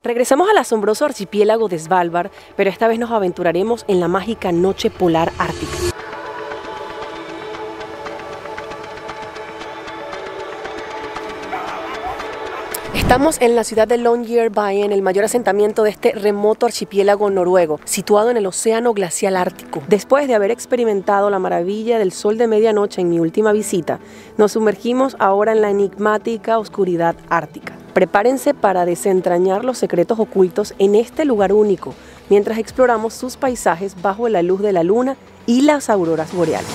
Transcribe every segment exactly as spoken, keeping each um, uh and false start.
Regresamos al asombroso archipiélago de Svalbard, pero esta vez nos aventuraremos en la mágica noche polar ártica. Estamos en la ciudad de Longyearbyen, el mayor asentamiento de este remoto archipiélago noruego, situado en el océano glacial ártico. Después de haber experimentado la maravilla del sol de medianoche en mi última visita, nos sumergimos ahora en la enigmática oscuridad ártica. Prepárense para desentrañar los secretos ocultos en este lugar único, mientras exploramos sus paisajes bajo la luz de la luna y las auroras boreales.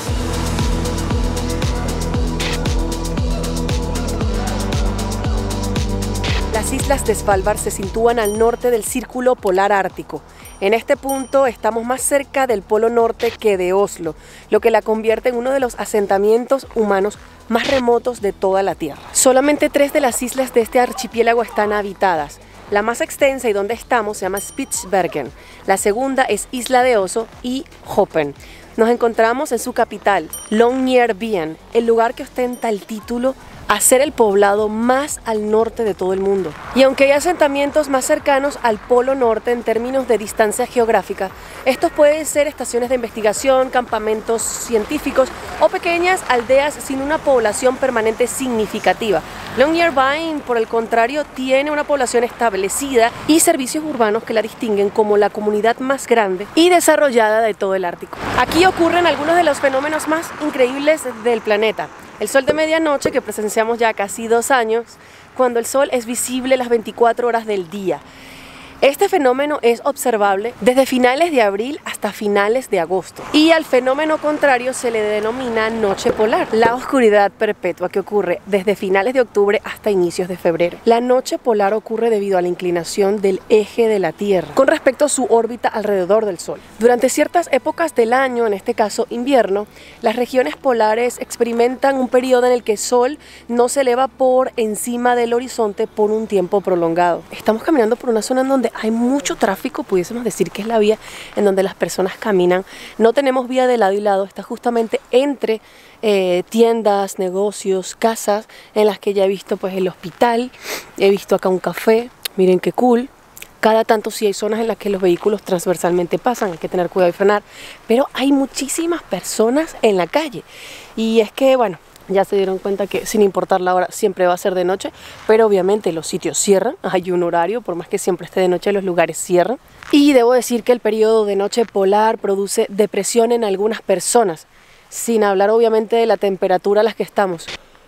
Las islas de Svalbard se sitúan al norte del Círculo Polar Ártico. En este punto estamos más cerca del Polo Norte que de Oslo, lo que la convierte en uno de los asentamientos humanos más remotos de toda la Tierra. Solamente tres de las islas de este archipiélago están habitadas. La más extensa y donde estamos se llama Spitsbergen. La segunda es Isla de Oso y Hopen. Nos encontramos en su capital, Longyearbyen, el lugar que ostenta el título a ser el poblado más al norte de todo el mundo. Y aunque hay asentamientos más cercanos al Polo Norte en términos de distancia geográfica, estos pueden ser estaciones de investigación, campamentos científicos o pequeñas aldeas sin una población permanente significativa. Longyearbyen, por el contrario, tiene una población establecida y servicios urbanos que la distinguen como la comunidad más grande y desarrollada de todo el Ártico. Aquí ocurren algunos de los fenómenos más increíbles del planeta. El sol de medianoche, que presenciamos ya casi dos años, cuando el sol es visible las veinticuatro horas del día. Este fenómeno es observable desde finales de abril hasta finales de agosto. Y al fenómeno contrario se le denomina noche polar, la oscuridad perpetua que ocurre desde finales de octubre hasta inicios de febrero. La noche polar ocurre debido a la inclinación del eje de la Tierra con respecto a su órbita alrededor del Sol. Durante ciertas épocas del año, en este caso invierno, las regiones polares experimentan un periodo en el que el Sol no se eleva por encima del horizonte por un tiempo prolongado. Estamos caminando por una zona en donde hay mucho tráfico, pudiésemos decir que es la vía en donde las personas caminan. No tenemos vía de lado y lado, está justamente entre eh, tiendas, negocios, casas, en las que ya he visto pues el hospital, he visto acá un café, miren qué cool. Cada tanto sí hay zonas en las que los vehículos transversalmente pasan, hay que tener cuidado y frenar, pero hay muchísimas personas en la calle. Y es que, bueno, ya se dieron cuenta que sin importar la hora siempre va a ser de noche, pero obviamente los sitios cierran, hay un horario, por más que siempre esté de noche los lugares cierran. Y debo decir que el periodo de noche polar produce depresión en algunas personas, sin hablar obviamente de la temperatura a la que estamos.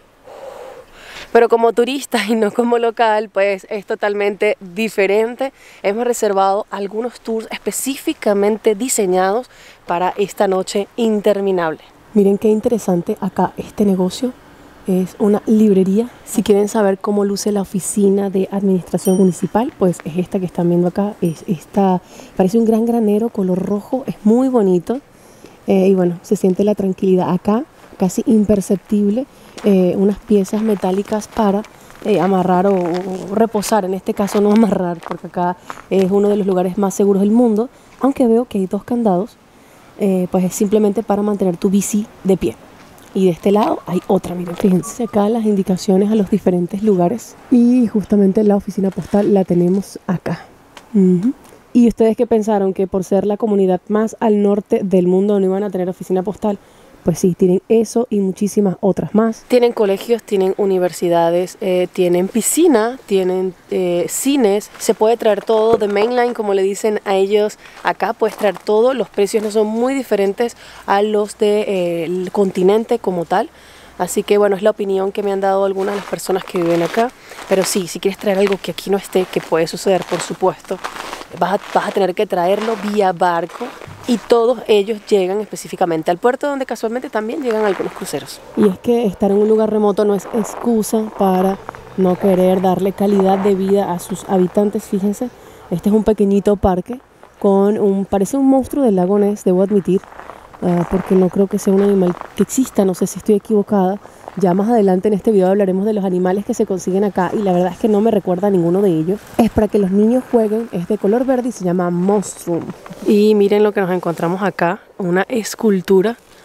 Pero como turista y no como local, pues es totalmente diferente. Hemos reservado algunos tours específicamente diseñados para esta noche interminable. Miren qué interesante acá este negocio, es una librería. Si quieren saber cómo luce la oficina de administración municipal, pues es esta que están viendo acá, es esta, parece un gran granero color rojo, es muy bonito eh, y bueno, se siente la tranquilidad acá, casi imperceptible, eh, unas piezas metálicas para eh, amarrar o, o reposar, en este caso no amarrar, porque acá es uno de los lugares más seguros del mundo, aunque veo que hay dos candados. Eh, pues es simplemente para mantener tu bici de pie. Y de este lado hay otra, miren, fíjense acá las indicaciones a los diferentes lugares. Y justamente la oficina postal la tenemos acá. Uh-huh. ¿Y ustedes qué pensaron? ¿Que por ser la comunidad más al norte del mundo no iban a tener oficina postal? Pues sí, tienen eso y muchísimas otras más. Tienen colegios, tienen universidades, eh, tienen piscina, tienen eh, cines. Se puede traer todo de mainline, como le dicen a ellos acá. Puedes traer todo. Los precios no son muy diferentes a los del de, eh, continente como tal. Así que bueno, es la opinión que me han dado algunas de las personas que viven acá. Pero sí, si quieres traer algo que aquí no esté, que puede suceder por supuesto, vas a, vas a tener que traerlo vía barco. Y todos ellos llegan específicamente al puerto, donde casualmente también llegan algunos cruceros. Y es que estar en un lugar remoto no es excusa para no querer darle calidad de vida a sus habitantes. Fíjense, este es un pequeñito parque con un, parece un monstruo del lago Ness, debo admitir, uh, porque no creo que sea un animal que exista, no sé si estoy equivocada. Ya más adelante en este video hablaremos de los animales que se consiguen acá y la verdad es que no me recuerda a ninguno de ellos. Es para que los niños jueguen, es de color verde y se llama Monstrum. Y miren lo que nos encontramos acá, una escultura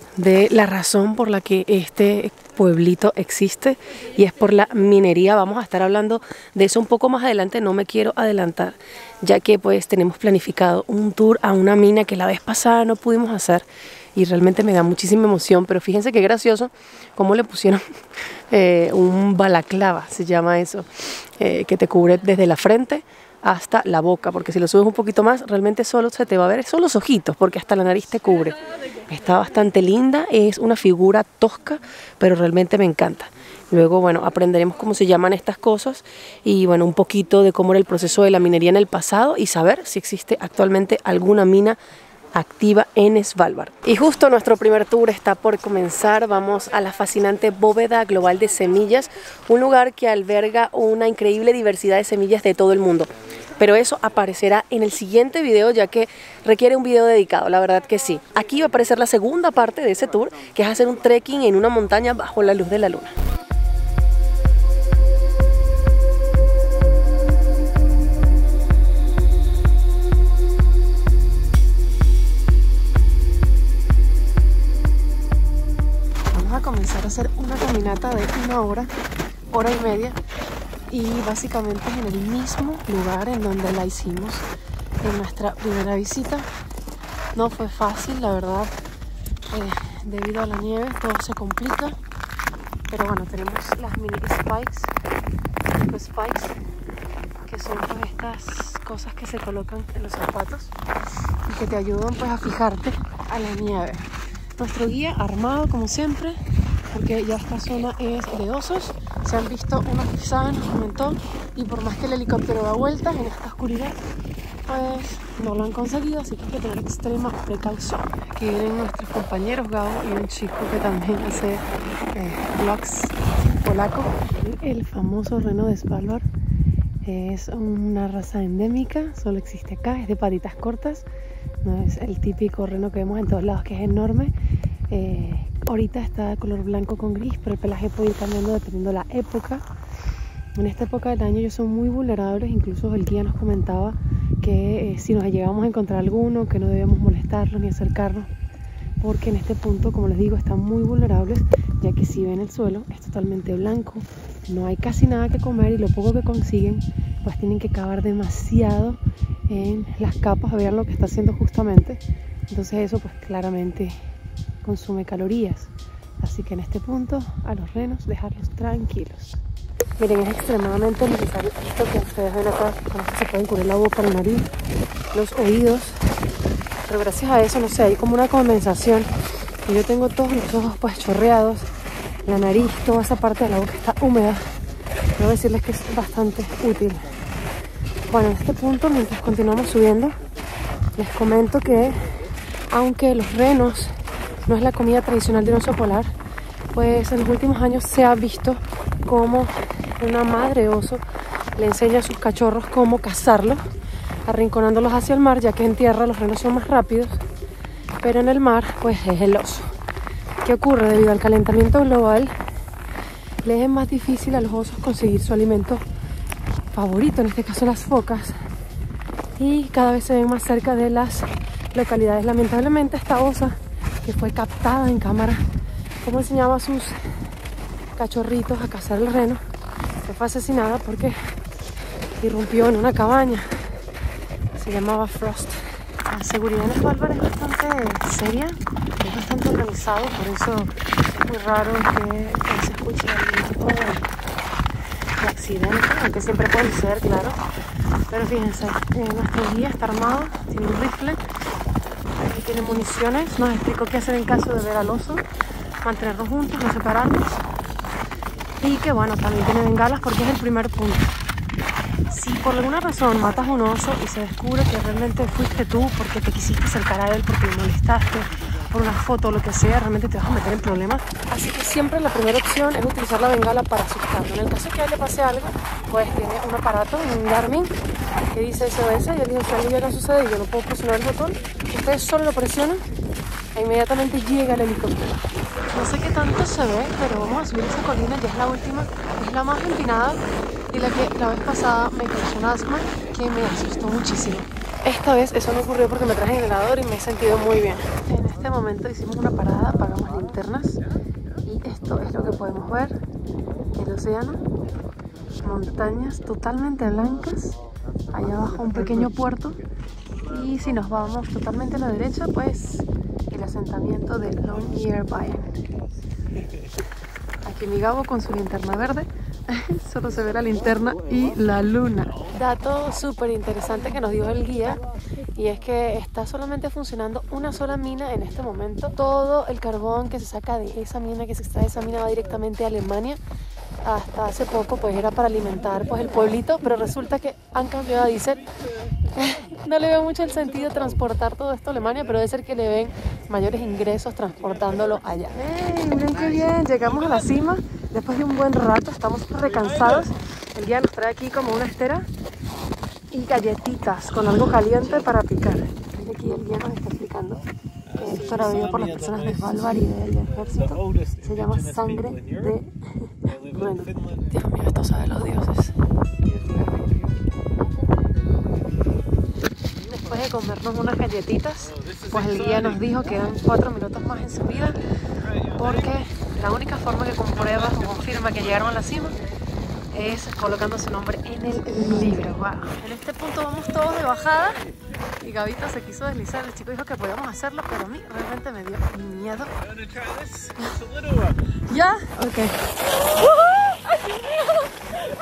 de la razón por la que este pueblito existe, y es por la minería. Vamos a estar hablando de eso un poco más adelante, no me quiero adelantar, ya que pues tenemos planificado un tour a una mina que la vez pasada no pudimos hacer y realmente me da muchísima emoción. Pero fíjense qué gracioso cómo le pusieron eh, un balaclava, se llama eso, eh, que te cubre desde la frente hasta la boca, porque si lo subes un poquito más realmente solo se te va a ver, son los ojitos, porque hasta la nariz te cubre. Está bastante linda, es una figura tosca, pero realmente me encanta. Luego, bueno, aprenderemos cómo se llaman estas cosas y, bueno, un poquito de cómo era el proceso de la minería en el pasado y saber si existe actualmente alguna mina activa en Svalbard. Y justo nuestro primer tour está por comenzar. Vamos a la fascinante bóveda global de semillas, un lugar que alberga una increíble diversidad de semillas de todo el mundo. Pero eso aparecerá en el siguiente video, ya que requiere un video dedicado, la verdad que sí. Aquí va a aparecer la segunda parte de ese tour, que es hacer un trekking en una montaña bajo la luz de la luna. Comenzar a hacer una caminata de una hora, hora y media, y básicamente es en el mismo lugar en donde la hicimos en nuestra primera visita. No fue fácil, la verdad, eh, debido a la nieve todo se complica, pero bueno, tenemos las mini spikes, los spikes, que son pues estas cosas que se colocan en los zapatos y que te ayudan pues a fijarte a la nieve. Nuestro guía armado como siempre, porque ya esta zona es de osos. Se han visto unos pisadas, nos comentó, y por más que el helicóptero da vueltas en esta oscuridad, pues no lo han conseguido, así que hay que tener extrema precaución. Aquí vienen nuestros compañeros Gabo y un chico que también hace eh, vlogs polaco. El famoso reno de Svalbard es una raza endémica, solo existe acá, es de patitas cortas. No es el típico reno que vemos en todos lados, que es enorme. Eh, ahorita está de color blanco con gris, pero el pelaje puede ir cambiando dependiendo de la época. En esta época del año ellos son muy vulnerables, incluso el guía nos comentaba que eh, si nos llegamos a encontrar alguno, que no debemos molestarlos ni acercarnos, porque en este punto, como les digo, están muy vulnerables, ya que si ven el suelo es totalmente blanco, no hay casi nada que comer y lo poco que consiguen pues tienen que cavar demasiado en las capas. Vean lo que está haciendo justamente, entonces eso pues claramente consume calorías, así que en este punto a los renos dejarlos tranquilos. Miren, es extremadamente necesario esto que ustedes ven acá, con esto se pueden cubrir la boca, la nariz, los oídos, pero gracias a eso, no sé, hay como una condensación y yo tengo todos los ojos pues chorreados, la nariz, toda esa parte de la boca está húmeda. Quiero decirles que es bastante útil. Bueno, en este punto, mientras continuamos subiendo, les comento que aunque los renos no es la comida tradicional de un oso polar, pues en los últimos años se ha visto como una madre oso le enseña a sus cachorros cómo cazarlos, arrinconándolos hacia el mar, ya que en tierra los renos son más rápidos, pero en el mar pues es el oso. ¿Qué ocurre? Debido al calentamiento global, les es más difícil a los osos conseguir su alimento favorito, en este caso las focas, y cada vez se ven más cerca de las localidades. Lamentablemente esta osa, que fue captada en cámara como enseñaba a sus cachorritos a cazar el reno, se fue asesinada porque irrumpió en una cabaña. Se llamaba Frost. La seguridad en Svalbard es bastante seria, es bastante organizado, por eso es muy raro que, que se escuche algún tipo de, de accidente, aunque siempre puede ser, claro. Pero fíjense, eh, nuestro guía está armado, tiene un rifle, aquí tiene municiones, nos explicó qué hacer en caso de ver al oso, mantenernos juntos, no separarnos, y que bueno, también tiene bengalas porque es el primer punto. Si por alguna razón matas a un oso y se descubre que realmente fuiste tú porque te quisiste acercar a él, porque le molestaste, por una foto o lo que sea, realmente te vas a meter en problemas. Así que siempre la primera opción es utilizar la bengala para asustarlo. En el caso que a él le pase algo, pues tiene un aparato, un Garmin, que dice S O S, y él dice, si algo llega a suceder y yo no puedo presionar el botón, ustedes solo lo presionan e inmediatamente llega el helicóptero. No sé qué tanto se ve, pero vamos a subir esa colina, ya es la última, es la más empinada y la que la vez pasada me causó un asma que me asustó muchísimo. Esta vez eso no ocurrió porque me traje el helador y me he sentido muy bien. este momento hicimos una parada, apagamos linternas y esto es lo que podemos ver: el océano, montañas totalmente blancas, allá abajo un pequeño puerto, y si nos vamos totalmente a la derecha, pues el asentamiento de Longyearbyen. Aquí mi Gabo con su linterna verde. Solo se ve la linterna y la luna. Dato súper interesante que nos dio el guía, y es que está solamente funcionando una sola mina en este momento. Todo el carbón que se saca de esa mina, que se extrae de esa mina, va directamente a Alemania. Hasta hace poco pues era para alimentar pues el pueblito, pero resulta que han cambiado a diésel. No le veo mucho el sentido transportar todo esto a Alemania, pero debe ser que le ven mayores ingresos transportándolo allá. ¡Ey! Miren qué bien, llegamos a la cima después de un buen rato, estamos recansados. El guía nos trae aquí como una estera y galletitas con algo caliente para picar. Y aquí el guía nos está explicando que esto era bebido por las personas de Svalbard y del ejército. Se llama sangre de... Bueno, Dios mío, esto sabe los dioses. Después de comernos unas galletitas, pues el guía nos dijo que eran cuatro minutos más en subida, porque la única forma que comprueba o confirma que llegaron a la cima es colocando su nombre en el libro. Wow. En este punto vamos todos de bajada y Gabito se quiso deslizar. El chico dijo que podíamos hacerlo, pero a mí realmente me dio miedo. ¿Ya? Ok. ¡Ay, qué miedo!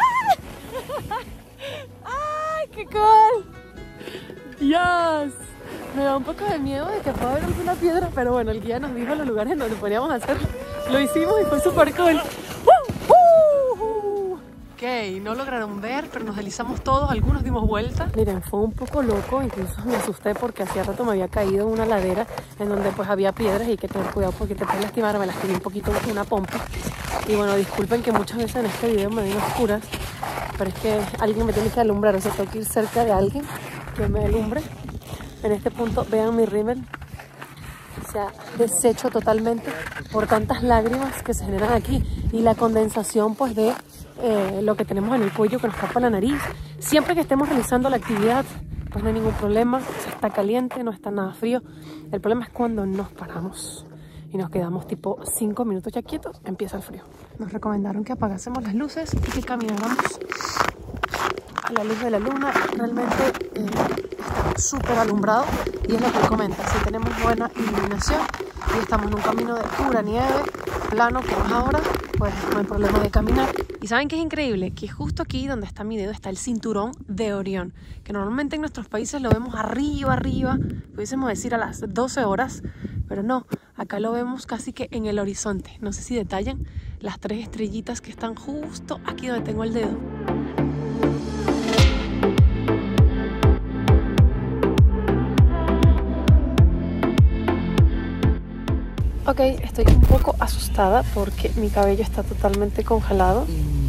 ¡Ay, qué cool! ¡Dios! Me da un poco de miedo de que pueda haber alguna piedra, pero bueno, el guía nos dijo los lugares en donde podíamos hacerlo. Lo hicimos y fue súper cool. Ok, no lograron ver, pero nos deslizamos todos, algunos dimos vuelta. Miren, fue un poco loco, incluso me asusté porque hacía rato me había caído en una ladera en donde pues había piedras y hay que tener cuidado porque te puedes lastimar. Me lastimé un poquito una pompa. Y bueno, disculpen que muchas veces en este video me ven oscuras, pero es que alguien me tiene que alumbrar, o sea, tengo que ir cerca de alguien que me alumbre. En este punto, vean mi rímel, se ha deshecho totalmente por tantas lágrimas que se generan aquí y la condensación pues de eh, lo que tenemos en el cuello que nos tapa la nariz. Siempre que estemos realizando la actividad, pues no hay ningún problema, se está caliente, no está nada frío. El problema es cuando nos paramos y nos quedamos tipo cinco minutos ya quietos, empieza el frío. Nos recomendaron que apagásemos las luces y que camináramos a la luz de la luna. Realmente eh, está súper alumbrado y es lo que él comenta: si tenemos buena iluminación y estamos en un camino de pura nieve, plano como es ahora, pues no hay problema de caminar. Y ¿saben qué es increíble? Que justo aquí donde está mi dedo está el cinturón de Orión, que normalmente en nuestros países lo vemos arriba, arriba, pudiésemos decir a las doce horas, pero no, acá lo vemos casi que en el horizonte. No sé si detallan las tres estrellitas que están justo aquí donde tengo el dedo. Ok, estoy un poco asustada porque mi cabello está totalmente congelado.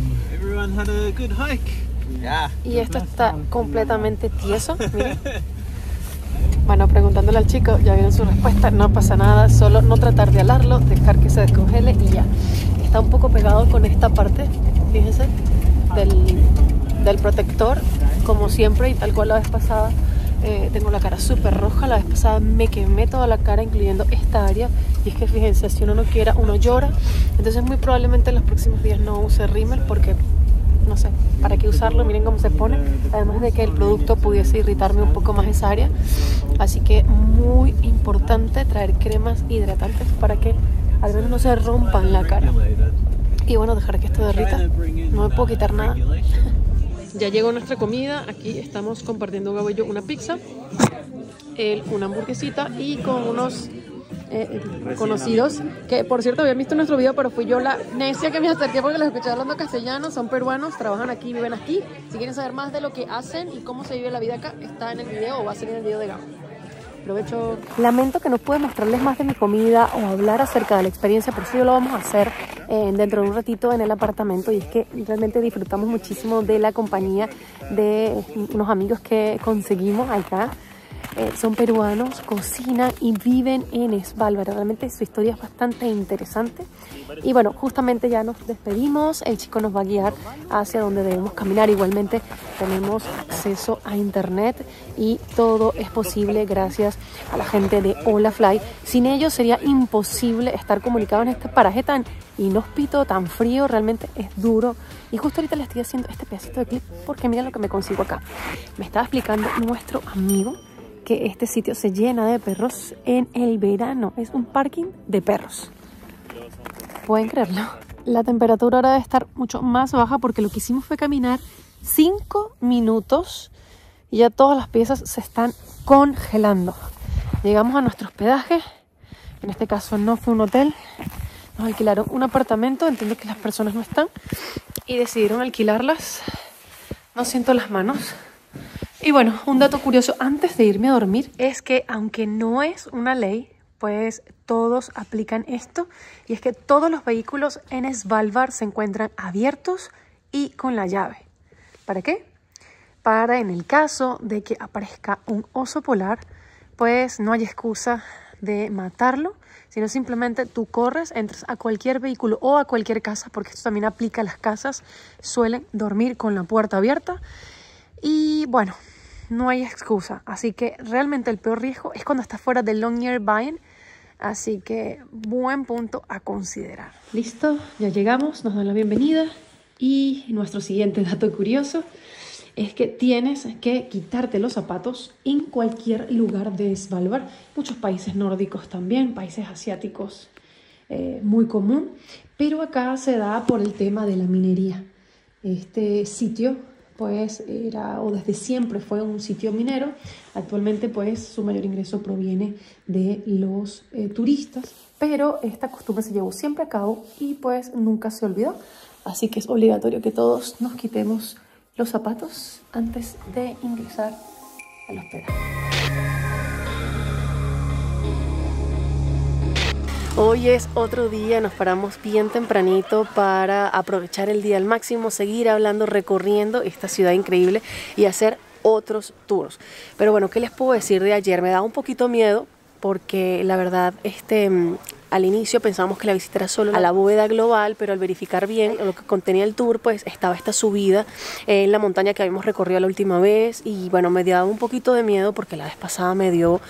Y esto está completamente tieso, miren. Bueno, preguntándole al chico, ya vieron su respuesta, no pasa nada, solo no tratar de alarlo, dejar que se descongele y ya. Está un poco pegado con esta parte, fíjense, del, del protector, como siempre y tal cual la vez pasada. Eh, tengo la cara súper roja, la vez pasada me quemé toda la cara, incluyendo esta área. Y es que fíjense, si uno no quiera, uno llora. Entonces muy probablemente en los próximos días no use rímel porque, no sé, ¿para qué usarlo? Miren cómo se pone. Además de que el producto pudiese irritarme un poco más esa área. Así que muy importante traer cremas hidratantes para que al menos no se rompan la cara. Y bueno, dejar que esto derrita. No me puedo quitar nada. Ya llegó nuestra comida. Aquí estamos compartiendo Gabo y yo una pizza, él una hamburguesita y con unos eh, conocidos que por cierto habían visto nuestro video, pero fui yo la necia que me acerqué porque los escuché hablando castellano. Son peruanos, trabajan aquí, viven aquí. Si quieren saber más de lo que hacen y cómo se vive la vida acá, está en el video o va a salir en el video de Gabo. Aprovecho. Lamento que no pude mostrarles más de mi comida o hablar acerca de la experiencia, pero sí lo vamos a hacer eh, dentro de un ratito en el apartamento. Y es que realmente disfrutamos muchísimo de la compañía de unos amigos que conseguimos acá. eh, son peruanos, cocinan y viven en Svalbard. Realmente su historia es bastante interesante. Y bueno, justamente ya nos despedimos. El chico nos va a guiar hacia donde debemos caminar. Igualmente tenemos acceso a internet y todo es posible gracias a la gente de Holafly. Sin ellos sería imposible estar comunicado en este paraje tan inhóspito, tan frío. Realmente es duro. Y justo ahorita le estoy haciendo este pedacito de clip porque miren lo que me consigo acá. Me estaba explicando nuestro amigo que este sitio se llena de perros en el verano. Es un parking de perros. ¿Pueden creerlo? La temperatura ahora debe estar mucho más baja porque lo que hicimos fue caminar cinco minutos y ya todas las piezas se están congelando. Llegamos a nuestro hospedaje. En este caso no fue un hotel. Nos alquilaron un apartamento. Entiendo que las personas no están y decidieron alquilarlas. No siento las manos. Y bueno, un dato curioso antes de irme a dormir es que aunque no es una ley, pues todos aplican esto, y es que todos los vehículos en Svalbard se encuentran abiertos y con la llave. ¿Para qué? Para en el caso de que aparezca un oso polar, pues no hay excusa de matarlo, sino simplemente tú corres, entras a cualquier vehículo o a cualquier casa, porque esto también aplica a las casas, suelen dormir con la puerta abierta. Y bueno, no hay excusa. Así que realmente el peor riesgo es cuando estás fuera de Longyear Bayou. Así que buen punto a considerar. Listo, ya llegamos, nos dan la bienvenida. Y nuestro siguiente dato curioso es que tienes que quitarte los zapatos en cualquier lugar de Svalbard. Muchos países nórdicos también, países asiáticos, eh, muy común. Pero acá se da por el tema de la minería. Este sitio pues era, o desde siempre fue un sitio minero. Actualmente pues su mayor ingreso proviene de los eh, turistas, pero esta costumbre se llevó siempre a cabo y pues nunca se olvidó. Así que es obligatorio que todos nos quitemos los zapatos antes de ingresar al hospedaje. Hoy es otro día, nos paramos bien tempranito para aprovechar el día al máximo, seguir hablando, recorriendo esta ciudad increíble y hacer otros tours. Pero bueno, ¿qué les puedo decir de ayer? Me da un poquito miedo porque la verdad, este, al inicio pensábamos que la visita era solo a la bóveda global, pero al verificar bien lo que contenía el tour, pues estaba esta subida en la montaña que habíamos recorrido la última vez y bueno, me dio un poquito de miedo porque la vez pasada me dio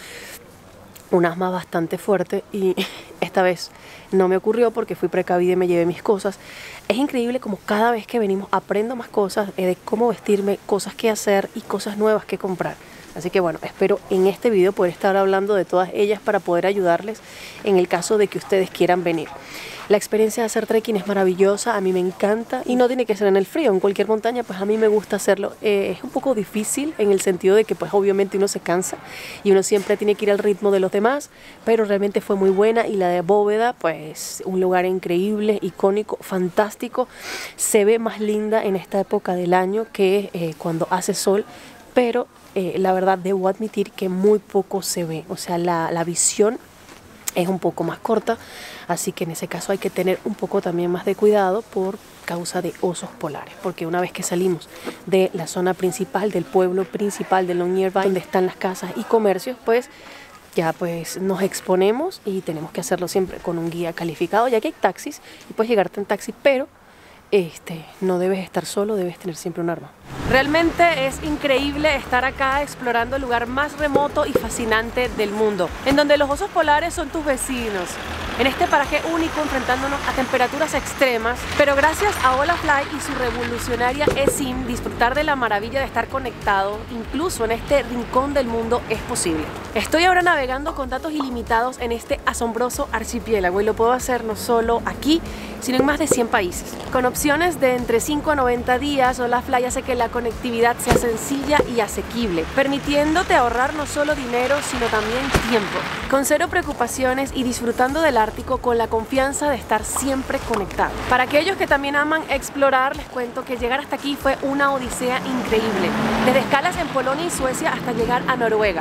un asma bastante fuerte y esta vez no me ocurrió porque fui precavida y me llevé mis cosas. Es increíble como cada vez que venimos aprendo más cosas de cómo vestirme, cosas que hacer y cosas nuevas que comprar. Así que bueno, espero en este video poder estar hablando de todas ellas para poder ayudarles en el caso de que ustedes quieran venir. La experiencia de hacer trekking es maravillosa, a mí me encanta y no tiene que ser en el frío, en cualquier montaña pues a mí me gusta hacerlo. Eh, es un poco difícil en el sentido de que pues obviamente uno se cansa y uno siempre tiene que ir al ritmo de los demás, pero realmente fue muy buena y la de Bóveda pues un lugar increíble, icónico, fantástico. Se ve más linda en esta época del año que eh, cuando hace sol, pero eh, la verdad debo admitir que muy poco se ve, o sea la, la visión es un poco más corta, así que en ese caso hay que tener un poco también más de cuidado por causa de osos polares, porque una vez que salimos de la zona principal, del pueblo principal de Longyear Bayou, donde están las casas y comercios, pues ya pues nos exponemos y tenemos que hacerlo siempre con un guía calificado, ya que hay taxis y puedes llegarte en taxi, pero este, no debes estar solo, debes tener siempre un arma. Realmente es increíble estar acá explorando el lugar más remoto y fascinante del mundo, en donde los osos polares son tus vecinos. En este paraje único, enfrentándonos a temperaturas extremas, pero gracias a Holafly y su revolucionaria eSIM, disfrutar de la maravilla de estar conectado, incluso en este rincón del mundo, es posible. Estoy ahora navegando con datos ilimitados en este asombroso archipiélago y lo puedo hacer no solo aquí, sino en más de cien países. Con opciones de entre cinco a noventa días, Holafly hace que la conectividad sea sencilla y asequible, permitiéndote ahorrar no solo dinero, sino también tiempo. Con cero preocupaciones y disfrutando del Ártico con la confianza de estar siempre conectado. Para aquellos que también aman explorar, les cuento que llegar hasta aquí fue una odisea increíble. Desde escalas en Polonia y Suecia hasta llegar a Noruega.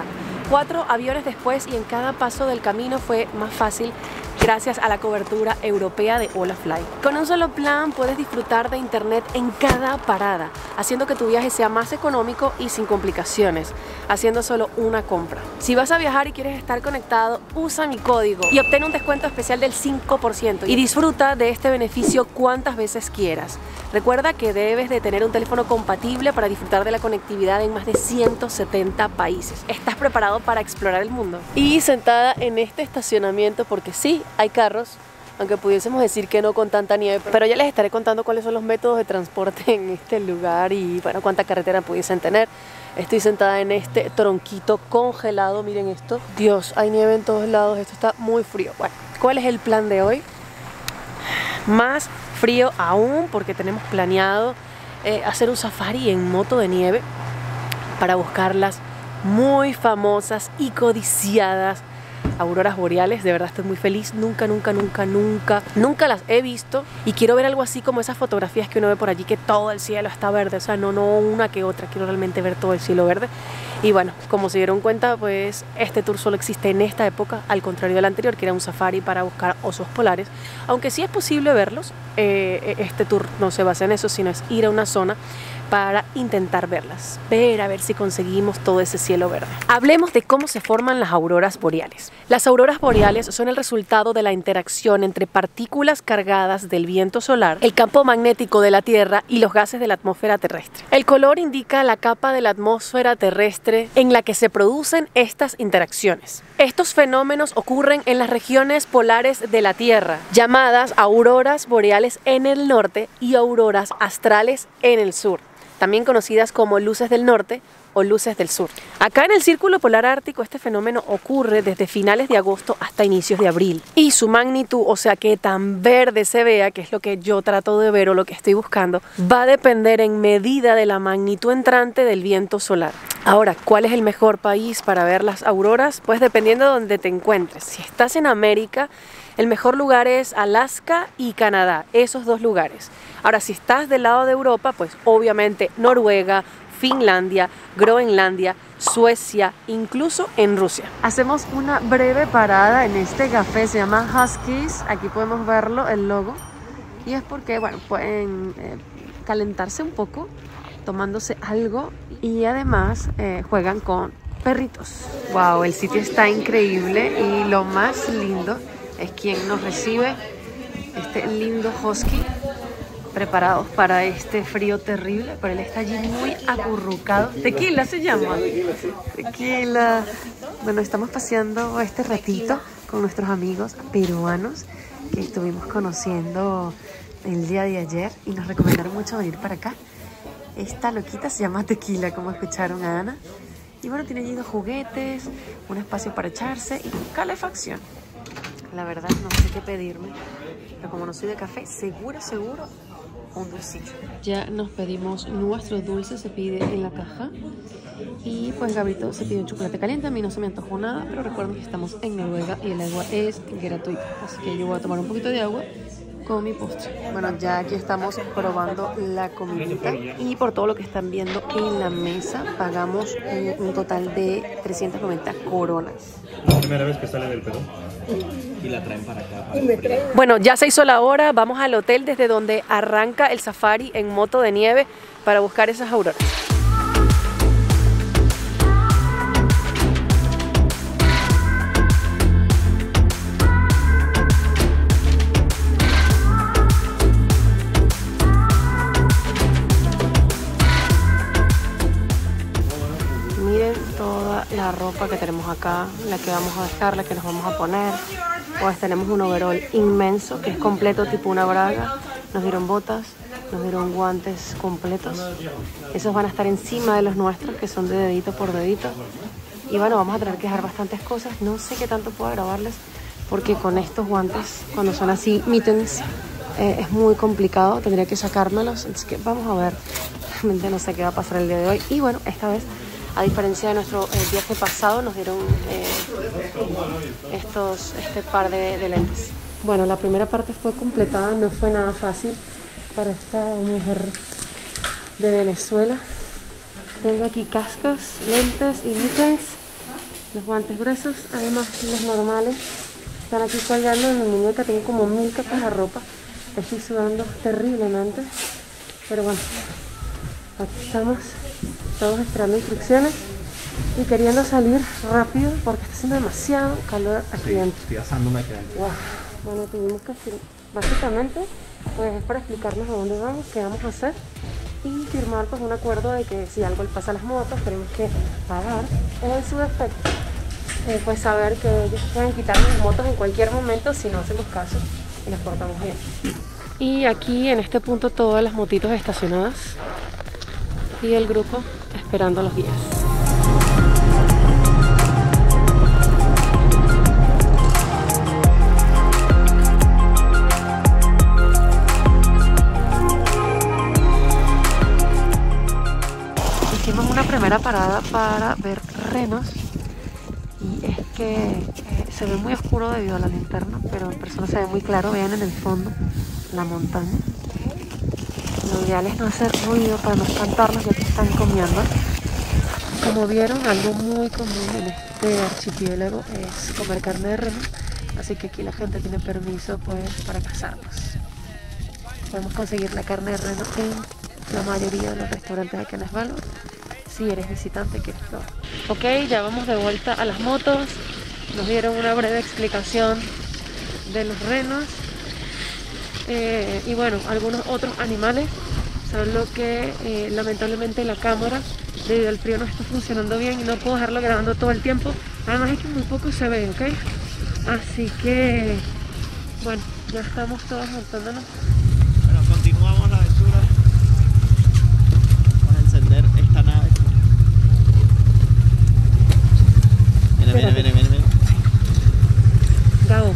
cuatro aviones después y en cada paso del camino fue más fácil gracias a la cobertura europea de Holafly. Con un solo plan puedes disfrutar de internet en cada parada, haciendo que tu viaje sea más económico y sin complicaciones, haciendo solo una compra. Si vas a viajar y quieres estar conectado, usa mi código y obtén un descuento especial del cinco por ciento y disfruta de este beneficio cuantas veces quieras. Recuerda que debes de tener un teléfono compatible para disfrutar de la conectividad en más de ciento setenta países. ¿Estás preparado para explorar el mundo? Y sentada en este estacionamiento, porque sí, hay carros, aunque pudiésemos decir que no con tanta nieve, pero ya les estaré contando cuáles son los métodos de transporte en este lugar y bueno, cuánta carretera pudiesen tener. Estoy sentada en este tronquito congelado, miren esto. Dios, hay nieve en todos lados, esto está muy frío. Bueno, ¿cuál es el plan de hoy? Más frío aún, porque tenemos planeado eh, hacer un safari en moto de nieve para buscar las muy famosas y codiciadas auroras boreales. De verdad estoy muy feliz, nunca, nunca, nunca, nunca, nunca las he visto y quiero ver algo así como esas fotografías que uno ve por allí, que todo el cielo está verde, o sea, no, no una que otra, quiero realmente ver todo el cielo verde. Y bueno, como se dieron cuenta, pues este tour solo existe en esta época, al contrario del anterior, que era un safari para buscar osos polares, aunque sí es posible verlos. Eh, este tour no se basa en eso, sino es ir a una zona para intentar verlas, ver a ver si conseguimos todo ese cielo verde. Hablemos de cómo se forman las auroras boreales. Las auroras boreales son el resultado de la interacción entre partículas cargadas del viento solar, el campo magnético de la Tierra y los gases de la atmósfera terrestre. El color indica la capa de la atmósfera terrestre en la que se producen estas interacciones. Estos fenómenos ocurren en las regiones polares de la Tierra, llamadas auroras boreales en el norte y auroras astrales en el sur, también conocidas como luces del norte o luces del sur. Acá en el Círculo Polar Ártico este fenómeno ocurre desde finales de agosto hasta inicios de abril. Y su magnitud, o sea que tan verde se vea, que es lo que yo trato de ver o lo que estoy buscando, va a depender en medida de la magnitud entrante del viento solar. Ahora, ¿cuál es el mejor país para ver las auroras? Pues dependiendo de donde te encuentres. Si estás en América, el mejor lugar es Alaska y Canadá, esos dos lugares. Ahora, si estás del lado de Europa, pues obviamente Noruega, Finlandia, Groenlandia, Suecia, incluso en Rusia. Hacemos una breve parada en este café, se llama Huskies, aquí podemos verlo, el logo, y es porque, bueno, pueden eh, calentarse un poco tomándose algo y además eh, juegan con perritos. Wow, el sitio está increíble y lo más lindo es quien nos recibe, este lindo husky, preparados para este frío terrible, pero él está allí muy acurrucado. Tequila se llama. Tequila. Bueno, estamos paseando este ratito con nuestros amigos peruanos que estuvimos conociendo el día de ayer y nos recomendaron mucho venir para acá. Esta loquita se llama Tequila, como escucharon a Ana. Y bueno, tiene allí dos juguetes, un espacio para echarse y calefacción. La verdad no sé qué pedirme, pero como no soy de café, seguro, seguro, un dulcito. Ya nos pedimos nuestros dulces, se pide en la caja. Y pues Gabrito se pide un chocolate caliente, a mí no se me antojó nada, pero recuerden que estamos en Noruega y el agua es gratuita. Así que yo voy a tomar un poquito de agua con mi postre. Bueno, ya aquí estamos probando la comidita y por todo lo que están viendo en la mesa pagamos un, un total de trescientas noventa coronas. Es la primera vez que sale del Perú y la traen para acá. Para el bueno, ya se hizo la hora, vamos al hotel desde donde arranca el safari en moto de nieve para buscar esas auroras. La ropa que tenemos acá, la que vamos a dejar, la que nos vamos a poner. Pues tenemos un overall inmenso que es completo, tipo una braga. Nos dieron botas, nos dieron guantes completos. Esos van a estar encima de los nuestros, que son de dedito por dedito. Y bueno, vamos a tener que dejar bastantes cosas. No sé qué tanto puedo grabarles, porque con estos guantes, cuando son así mittens, eh, es muy complicado. Tendría que sacármelos. Así que vamos a ver. Realmente no sé qué va a pasar el día de hoy. Y bueno, esta vez, a diferencia de nuestro eh, viaje pasado, nos dieron eh, estos, este par de, de lentes. Bueno, la primera parte fue completada, no fue nada fácil para esta mujer de Venezuela. Tengo aquí cascos, lentes y mittens. los guantes gruesos, además los normales están aquí colgando en mi muñeca. Tengo como mil capas de ropa, estoy sudando terriblemente, pero bueno, aquí estamos todos esperando instrucciones y queriendo salir rápido porque está haciendo demasiado calor aquí sí, dentro. Estoy asándome aquí dentro. Wow. Bueno, tuvimos que hacer, básicamente, pues es para explicarnos a dónde vamos, qué vamos a hacer y firmar pues un acuerdo de que si algo le pasa a las motos tenemos que pagar, o en su defecto eh, pues saber que ellos pueden quitarnos las motos en cualquier momento si no hacemos caso y nos portamos bien. Y aquí en este punto todas las motitos estacionadas y el grupo esperando a los guías. Hicimos una primera parada para ver renos y es que eh, se ve muy oscuro debido a la linterna, pero en persona se ve muy claro. Vean en el fondo la montaña. Lo ideal es no hacer ruido para no espantarlos, ya que están comiendo. Como vieron, algo muy común en este archipiélago es comer carne de reno, así que aquí la gente tiene permiso pues para cazarlos. Podemos conseguir la carne de reno en la mayoría de los restaurantes aquí en Svalbard. Si eres visitante, quieres probar. Ok, ya vamos de vuelta a las motos. Nos dieron una breve explicación de los renos. Eh, y bueno, algunos otros animales. Solo que eh, lamentablemente la cámara, debido al frío, no está funcionando bien y no puedo dejarlo grabando todo el tiempo. Además es que muy poco se ve, ¿ok? Así que, bueno, ya estamos todos montándonos. Bueno, continuamos la aventura. Vamos a encender esta nave. Mira, mira, mira, mira, mira. Gabo.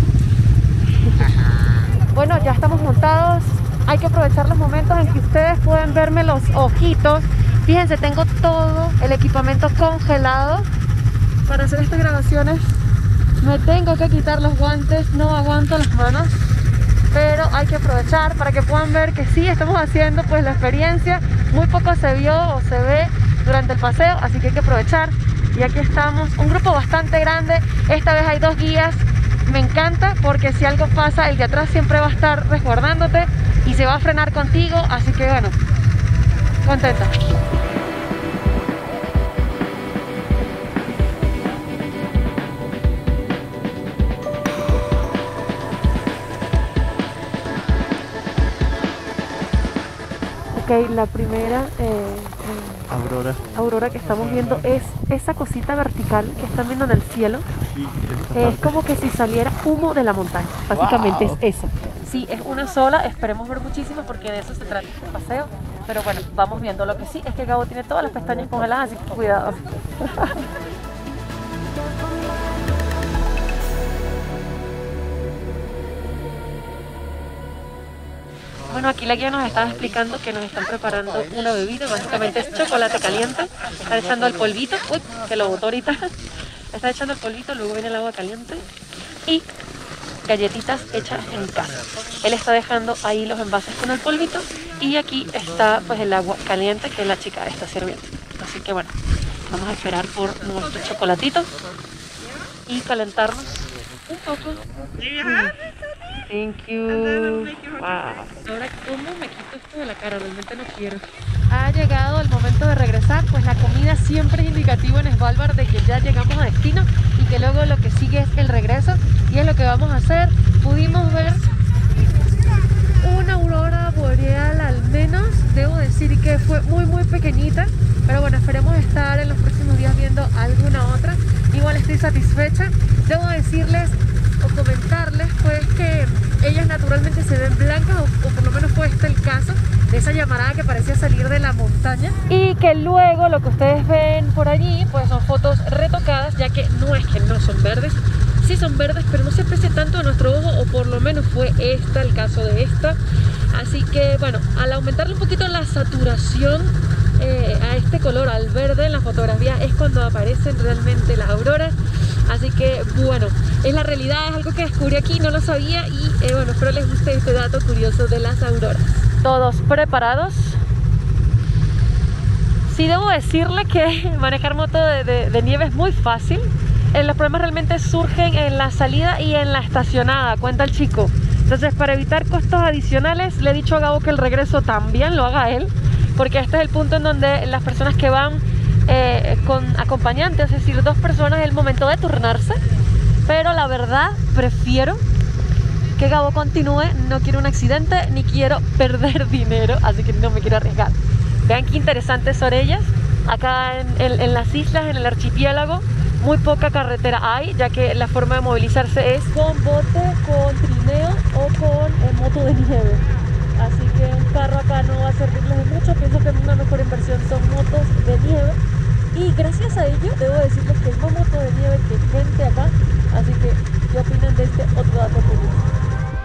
Bueno, ya estamos montados. Hay que aprovechar los momentos en que ustedes pueden verme los ojitos. Fíjense, tengo todo el equipamiento congelado. Para hacer estas grabaciones me tengo que quitar los guantes, no aguanto las manos. Pero hay que aprovechar para que puedan ver que sí estamos haciendo pues la experiencia. Muy poco se vio o se ve durante el paseo, así que hay que aprovechar. Y aquí estamos, un grupo bastante grande. Esta vez hay dos guías. Me encanta porque si algo pasa, el de atrás siempre va a estar resguardándote y se va a frenar contigo, así que bueno, contenta. Ok, la primera eh, eh, Aurora. aurora que estamos viendo es esa cosita vertical que están viendo en el cielo. Es como que si saliera humo de la montaña, básicamente. Wow. Es eso. Sí, es una sola, esperemos ver muchísimo porque de eso se trata el paseo. Pero bueno, vamos viendo. Lo que sí es que Gabo tiene todas las pestañas congeladas, así que cuidado. Bueno, aquí la guía nos estaba explicando que nos están preparando una bebida, básicamente es chocolate caliente. Están echando el polvito, uy, que lo botó ahorita. Está echando el polvito, luego viene el agua caliente y galletitas hechas en casa. Él está dejando ahí los envases con el polvito y aquí está pues el agua caliente que la chica está sirviendo. Así que bueno, vamos a esperar por nuestro chocolatito y calentarnos un poco. Thank you. Wow. Ahora, ¿cómo me quito esto de la cara? Realmente no quiero. Ha llegado el momento de regresar, pues la comida siempre es indicativo en Svalbard de que ya llegamos a destino y que luego lo que sigue es el regreso y es lo que vamos a hacer. Pudimos ver una aurora boreal al menos, debo decir que fue muy muy pequeñita, pero bueno, esperemos estar en los próximos días viendo alguna otra. Igual estoy satisfecha. Debo decirles o comentarles pues que ellas naturalmente se ven blancas, o, o por lo menos fue este el caso de esa llamarada que parecía salir de la montaña, y que luego lo que ustedes ven por allí pues son fotos retocadas, ya que no es que no son verdes, sí son verdes, pero no se aprecia tanto a nuestro ojo, o por lo menos fue esta el caso de esta. Así que bueno, al aumentarle un poquito la saturación eh, a este color, al verde en la fotografía, es cuando aparecen realmente las auroras. Así que bueno, es la realidad, es algo que descubrí aquí, no lo sabía, y eh, bueno, espero les guste este dato curioso de las auroras. Todos preparados. Sí, debo decirle que manejar moto de, de, de nieve es muy fácil. Eh, los problemas realmente surgen en la salida y en la estacionada, cuenta el chico. Entonces, para evitar costos adicionales, le he dicho a Gabo que el regreso también lo haga él, porque este es el punto en donde las personas que van eh, con acompañantes, es decir, dos personas, es el momento de turnarse. Pero la verdad, prefiero que Gabo continúe. No quiero un accidente ni quiero perder dinero, así que no me quiero arriesgar. Vean qué interesantes orellas. Acá en, en, en las islas, en el archipiélago, muy poca carretera hay, ya que la forma de movilizarse es con bote, con trineo o con eh, moto de nieve. Así que un carro acá no va a servirles de mucho. Pienso que una mejor inversión son motos de nieve. Y gracias a ello, debo decirles que hay más motos de nieve que gente acá. Así que, ¿qué opinan de este otro dato curioso?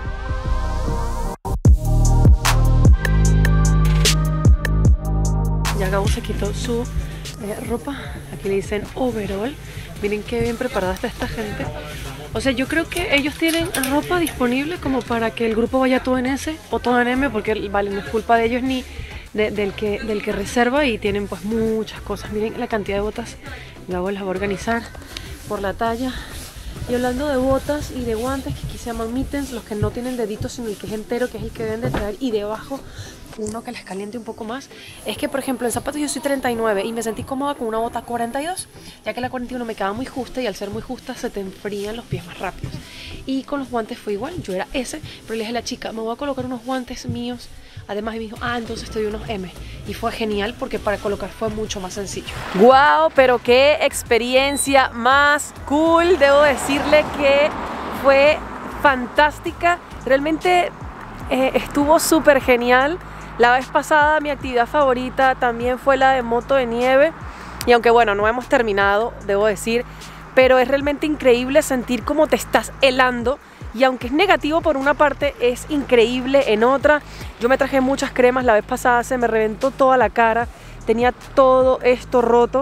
Ya Gabo se quitó su eh, ropa. Aquí le dicen overall. Miren qué bien preparada está esta gente. O sea, yo creo que ellos tienen ropa disponible como para que el grupo vaya todo en S o todo en M, porque vale, no es culpa de ellos ni de, del, que, del que reserva, y tienen pues muchas cosas. Miren la cantidad de botas. Gabo las va a organizar por la talla. Y hablando de botas y de guantes, que aquí se llaman mittens, los que no tienen deditos sino el que es entero, que es el que deben de traer, y debajo uno que les caliente un poco más. Es que, por ejemplo, en zapatos yo soy treinta y nueve y me sentí cómoda con una bota cuarenta y dos, ya que la cuarenta y uno me quedaba muy justa, y al ser muy justa se te enfrían los pies más rápidos. Y con los guantes fue igual, yo era S, pero le dije a la chica, me voy a colocar unos guantes míos. Además, y me dijo, ah, entonces te doy unos M. Y fue genial porque para colocar fue mucho más sencillo. ¡Wow! Pero qué experiencia más cool. Debo decirle que fue fantástica. Realmente eh, estuvo súper genial. La vez pasada mi actividad favorita también fue la de moto de nieve. Y aunque bueno, no hemos terminado, debo decir, pero es realmente increíble sentir cómo te estás helando. Y aunque es negativo por una parte, es increíble en otra. Yo me traje muchas cremas, la vez pasada se me reventó toda la cara, tenía todo esto roto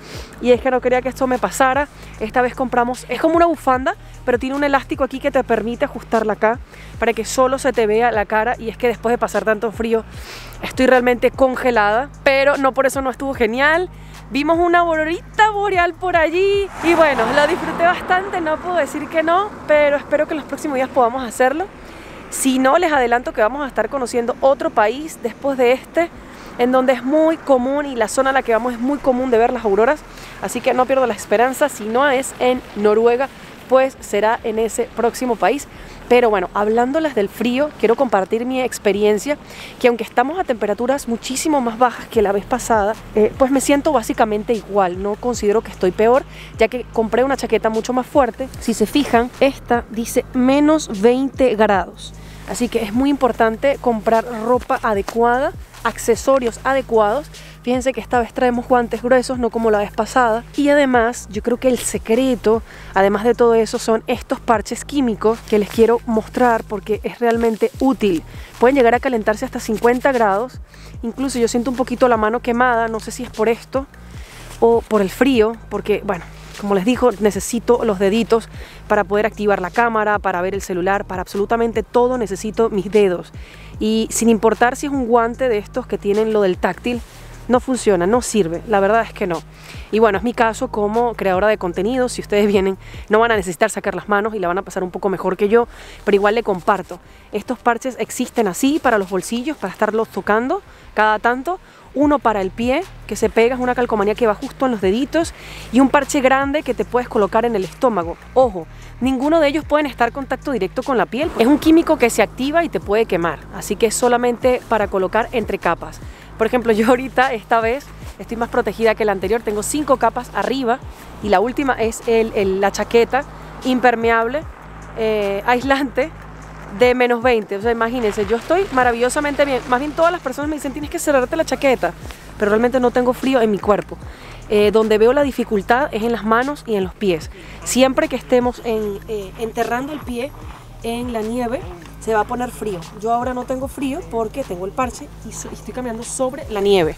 y es que no quería que esto me pasara. Esta vez compramos, es como una bufanda, pero tiene un elástico aquí que te permite ajustarla acá para que solo se te vea la cara, y es que después de pasar tanto frío estoy realmente congelada, pero no por eso no estuvo genial. Vimos una aurorita boreal por allí y bueno, lo disfruté bastante, no puedo decir que no, pero espero que en los próximos días podamos hacerlo. Si no, les adelanto que vamos a estar conociendo otro país después de este, en donde es muy común, y la zona a la que vamos es muy común de ver las auroras, así que no pierdo la esperanza. Si no es en Noruega, pues será en ese próximo país. Pero bueno, hablándoles del frío, quiero compartir mi experiencia, que aunque estamos a temperaturas muchísimo más bajas que la vez pasada, eh, pues me siento básicamente igual, no considero que estoy peor, ya que compré una chaqueta mucho más fuerte. Si se fijan, esta dice menos veinte grados, así que es muy importante comprar ropa adecuada, accesorios adecuados. Fíjense que esta vez traemos guantes gruesos, no como la vez pasada. Y además, yo creo que el secreto, además de todo eso, son estos parches químicos que les quiero mostrar porque es realmente útil. Pueden llegar a calentarse hasta cincuenta grados. Incluso yo siento un poquito la mano quemada, no sé si es por esto o por el frío, porque, bueno, como les digo, necesito los deditos para poder activar la cámara, para ver el celular, para absolutamente todo necesito mis dedos. Y sin importar si es un guante de estos que tienen lo del táctil, no funciona, no sirve, la verdad es que no. Y bueno, es mi caso como creadora de contenido. Si ustedes vienen, no van a necesitar sacar las manos y la van a pasar un poco mejor que yo, pero igual le comparto. Estos parches existen así para los bolsillos, para estarlos tocando cada tanto. Uno para el pie, que se pega, es una calcomanía que va justo en los deditos, y un parche grande que te puedes colocar en el estómago. Ojo, ninguno de ellos pueden estar en contacto directo con la piel. Es un químico que se activa y te puede quemar, así que es solamente para colocar entre capas. Por ejemplo, yo ahorita, esta vez, estoy más protegida que la anterior. Tengo cinco capas arriba y la última es el, el, la chaqueta impermeable, eh, aislante, de menos veinte. O sea, imagínense, yo estoy maravillosamente bien. Más bien todas las personas me dicen, tienes que cerrarte la chaqueta, pero realmente no tengo frío en mi cuerpo. Eh, donde veo la dificultad es en las manos y en los pies. Siempre que estemos en, eh, enterrando el pie en la nieve, se va a poner frío. Yo ahora no tengo frío porque tengo el parche y estoy caminando sobre la nieve.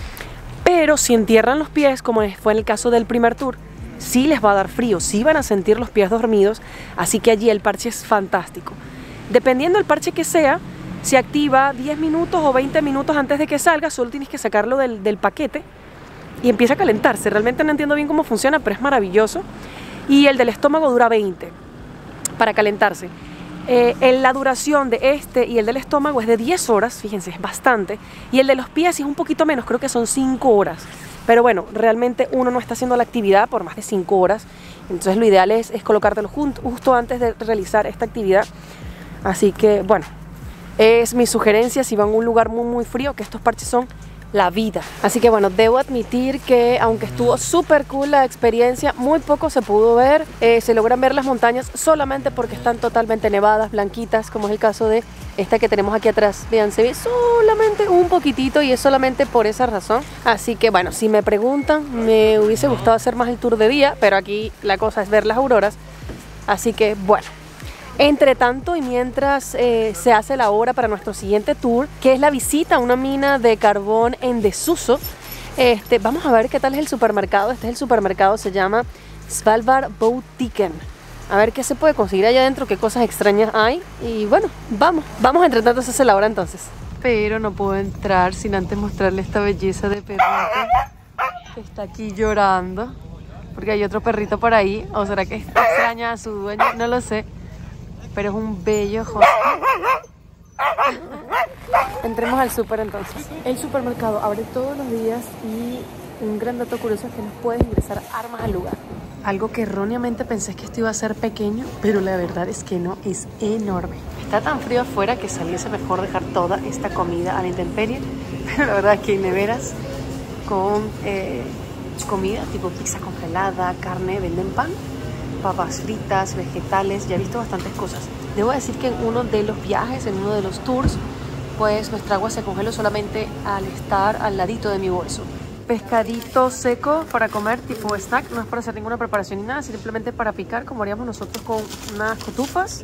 Pero si entierran los pies, como fue en el caso del primer tour, sí les va a dar frío, sí van a sentir los pies dormidos, así que allí el parche es fantástico. Dependiendo del parche que sea, se activa diez minutos o veinte minutos antes de que salga. Solo tienes que sacarlo del, del paquete y empieza a calentarse. Realmente no entiendo bien cómo funciona, pero es maravilloso. Y el del estómago dura veinte para calentarse. Eh, la duración de este y el del estómago es de diez horas, fíjense, es bastante. Y el de los pies es un poquito menos, creo que son cinco horas. Pero bueno, realmente uno no está haciendo la actividad por más de cinco horas. Entonces lo ideal es, es colocártelo justo antes de realizar esta actividad. Así que bueno, es mi sugerencia si van a un lugar muy muy frío, que estos parches son la vida. Así que bueno, debo admitir que aunque estuvo súper cool la experiencia, muy poco se pudo ver. Eh, se logran ver las montañas solamente porque están totalmente nevadas, blanquitas, como es el caso de esta que tenemos aquí atrás. Vean, se ve solamente un poquitito y es solamente por esa razón. Así que bueno, si me preguntan, me hubiese gustado hacer más el tour de día, pero aquí la cosa es ver las auroras. Así que bueno. Entre tanto y mientras eh, se hace la hora para nuestro siguiente tour, que es la visita a una mina de carbón en desuso, este, vamos a ver qué tal es el supermercado. Este es el supermercado, se llama Svalbard Butikken. A ver qué se puede conseguir allá adentro, qué cosas extrañas hay. Y bueno, vamos, vamos entre tanto se hace la hora entonces. Pero no puedo entrar sin antes mostrarle esta belleza de perrito que está aquí llorando, porque hay otro perrito por ahí. ¿O será que extraña a su dueño? No lo sé. Pero es un bello husky. Entremos al súper entonces. El supermercado abre todos los días y un gran dato curioso es que no puedes ingresar armas al lugar. Algo que erróneamente pensé que esto iba a ser pequeño, pero la verdad es que no, es enorme. Está tan frío afuera que saliese mejor dejar toda esta comida a la intemperie. Pero la verdad es que hay neveras con eh, comida tipo pizza congelada, carne, venden pan, papas fritas, vegetales, ya he visto bastantes cosas. Debo decir que en uno de los viajes, en uno de los tours, pues nuestra agua se congeló solamente al estar al ladito de mi bolso. Pescadito seco para comer tipo snack, no es para hacer ninguna preparación ni nada, simplemente para picar como haríamos nosotros con unas cotufas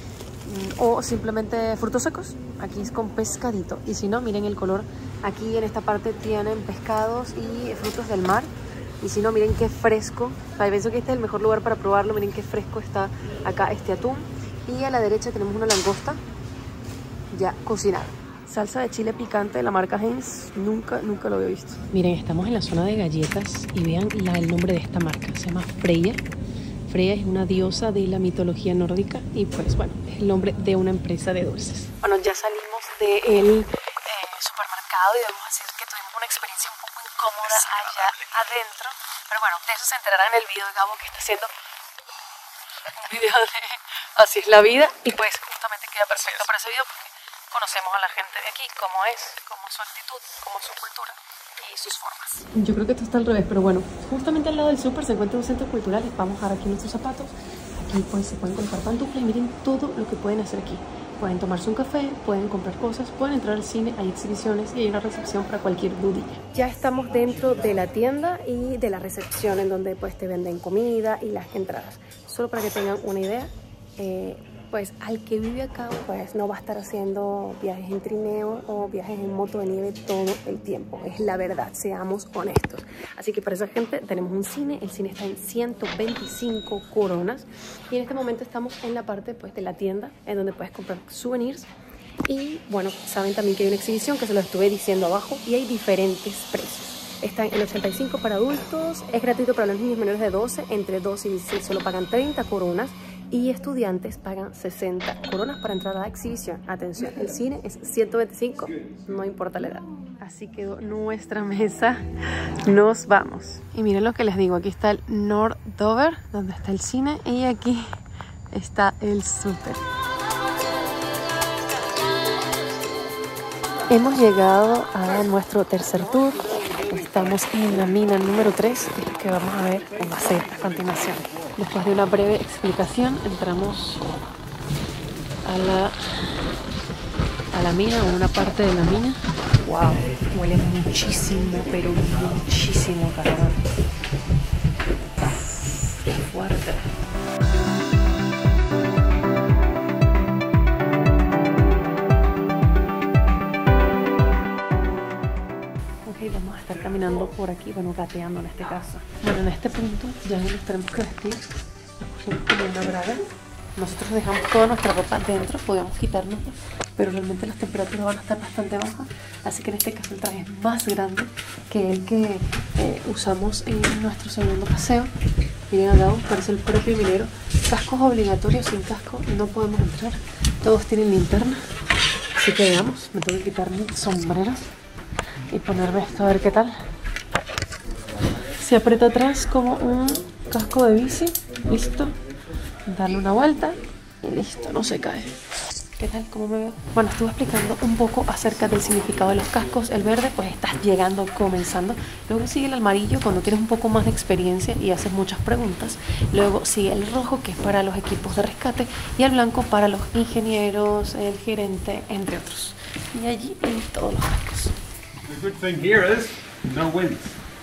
o simplemente frutos secos. Aquí es con pescadito y si no, miren el color, aquí en esta parte tienen pescados y frutos del mar. Y si no, miren qué fresco. Ay, pienso que este es el mejor lugar para probarlo. Miren qué fresco está acá este atún. Y a la derecha tenemos una langosta ya cocinada. Salsa de chile picante de la marca Heinz. Nunca, nunca lo había visto. Miren, estamos en la zona de galletas y vean la, el nombre de esta marca. Se llama Freya. Freya es una diosa de la mitología nórdica y pues bueno, es el nombre de una empresa de dulces. Bueno, ya salimos del eh, supermercado y debemos decir que tuvimos una experiencia un poco incómoda allá adentro. Pero bueno, de eso se enterarán en el video de Gabo que está haciendo un video de así es la vida. Y pues justamente queda perfecto para ese video porque conocemos a la gente de aquí, cómo es, cómo es su actitud, cómo es su cultura y sus formas. Yo creo que esto está al revés, pero bueno, justamente al lado del súper se encuentra un centro cultural. Vamos a dejar aquí nuestros zapatos. Aquí pues se pueden colocar pantuflas y miren todo lo que pueden hacer aquí. Pueden tomarse un café, pueden comprar cosas, pueden entrar al cine, hay exhibiciones y hay una recepción para cualquier dudilla. Ya estamos dentro de la tienda y de la recepción en donde pues te venden comida y las entradas. Solo para que tengan una idea, eh, pues al que vive acá pues no va a estar haciendo viajes en trineo o viajes en moto de nieve todo el tiempo. Es la verdad, seamos honestos. Así que para esa gente tenemos un cine. El cine está en ciento veinticinco coronas y en este momento estamos en la parte pues de la tienda en donde puedes comprar souvenirs. Y bueno, saben también que hay una exhibición que se lo estuve diciendo abajo y hay diferentes precios. Está en ochenta y cinco para adultos, es gratuito para los niños menores de doce, entre doce y dieciséis solo pagan treinta coronas. Y estudiantes pagan sesenta coronas para entrar a la exhibición. Atención, el cine es ciento veinticinco, no importa la edad. Así quedó nuestra mesa. Nos vamos. Y miren lo que les digo, aquí está el Nordover, donde está el cine, y aquí está el súper. Hemos llegado a nuestro tercer tour. Estamos en la mina número tres, que vamos a ver cómo va a ser a continuación. Después de una breve explicación, entramos a la, a la mina, o una parte de la mina. ¡Wow! Huele muchísimo, pero muchísimo carbón. ¡Qué fuerte! Vamos a estar caminando por aquí, bueno, gateando en este caso. Bueno, en este punto ya nos tenemos que vestir. Nos pusimos como una braga nosotros dejamos toda nuestra ropa dentro, podemos quitarnos, pero realmente las temperaturas van a estar bastante bajas, así que en este caso el traje es más grande que el que eh, usamos en nuestro segundo paseo. Miren acá, parece el propio minero. Cascos obligatorios, sin casco no podemos entrar, todos tienen linterna, así que veamos, me tengo que quitar mi sombrero y ponerme esto a ver qué tal. Se aprieta atrás como un casco de bici, listo, darle una vuelta y listo, no se cae. ¿Qué tal? ¿Cómo me veo? Bueno, estuve explicando un poco acerca del significado de los cascos. El verde, pues estás llegando, comenzando. Luego sigue el amarillo cuando tienes un poco más de experiencia y haces muchas preguntas. Luego sigue el rojo, que es para los equipos de rescate, y el blanco para los ingenieros, el gerente, entre otros. Y allí en todos los cascos. The good thing here is no wind.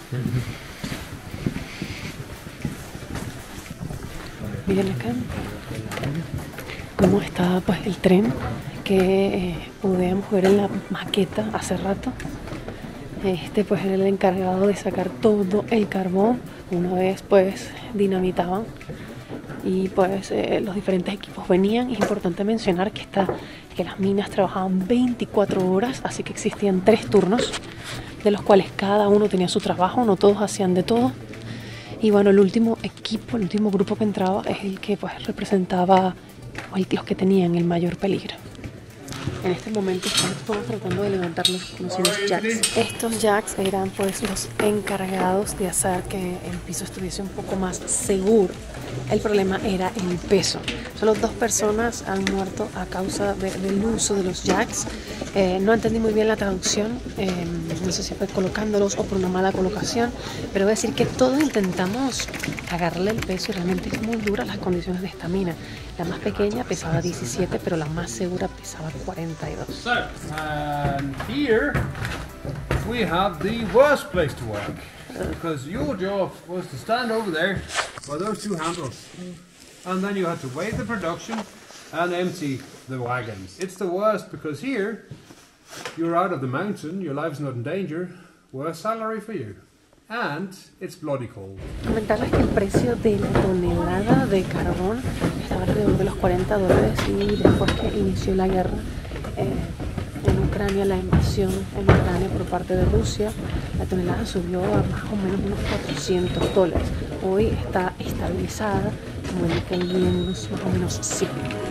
Miren acá cómo está pues el tren que eh, podíamos ver en la maqueta hace rato. Este pues era el encargado de sacar todo el carbón. Una vez pues dinamitaban y pues eh, los diferentes equipos venían. Es importante mencionar que, esta, que las minas trabajaban veinticuatro horas, así que existían tres turnos, de los cuales cada uno tenía su trabajo, no todos hacían de todo. Y bueno, el último equipo, el último grupo que entraba es el que pues representaba los que tenían el mayor peligro. En este momento estamos todos tratando de levantar los conocidos jacks. Estos jacks eran pues los encargados de hacer que el piso estuviese un poco más seguro. El problema era el peso. Solo dos personas han muerto a causa de, del uso de los jacks. Eh, no entendí muy bien la traducción, eh, no sé si fue colocándolos o por una mala colocación, pero voy a decir que todos intentamos agarrarle el peso y realmente es muy dura las condiciones de esta mina. La más pequeña pesaba diecisiete, pero la más segura pesaba cuarenta y dos. So, and here we have the worst place to work, because your job was to stand over there by those two handles, and then you had to weigh the production and empty the wagons. It's the worst because here you're out of the mountain, your life's not in danger, worse salary for you. And it's bloody cold. Comentarles que el precio de la tonelada de carbón estaba alrededor de los cuarenta dólares y después que inició la guerra eh, en Ucrania, la invasión en Ucrania por parte de Rusia, la tonelada subió a más o menos unos cuatrocientos dólares. Hoy está estabilizada, como indica el bien, unos más o menos cien.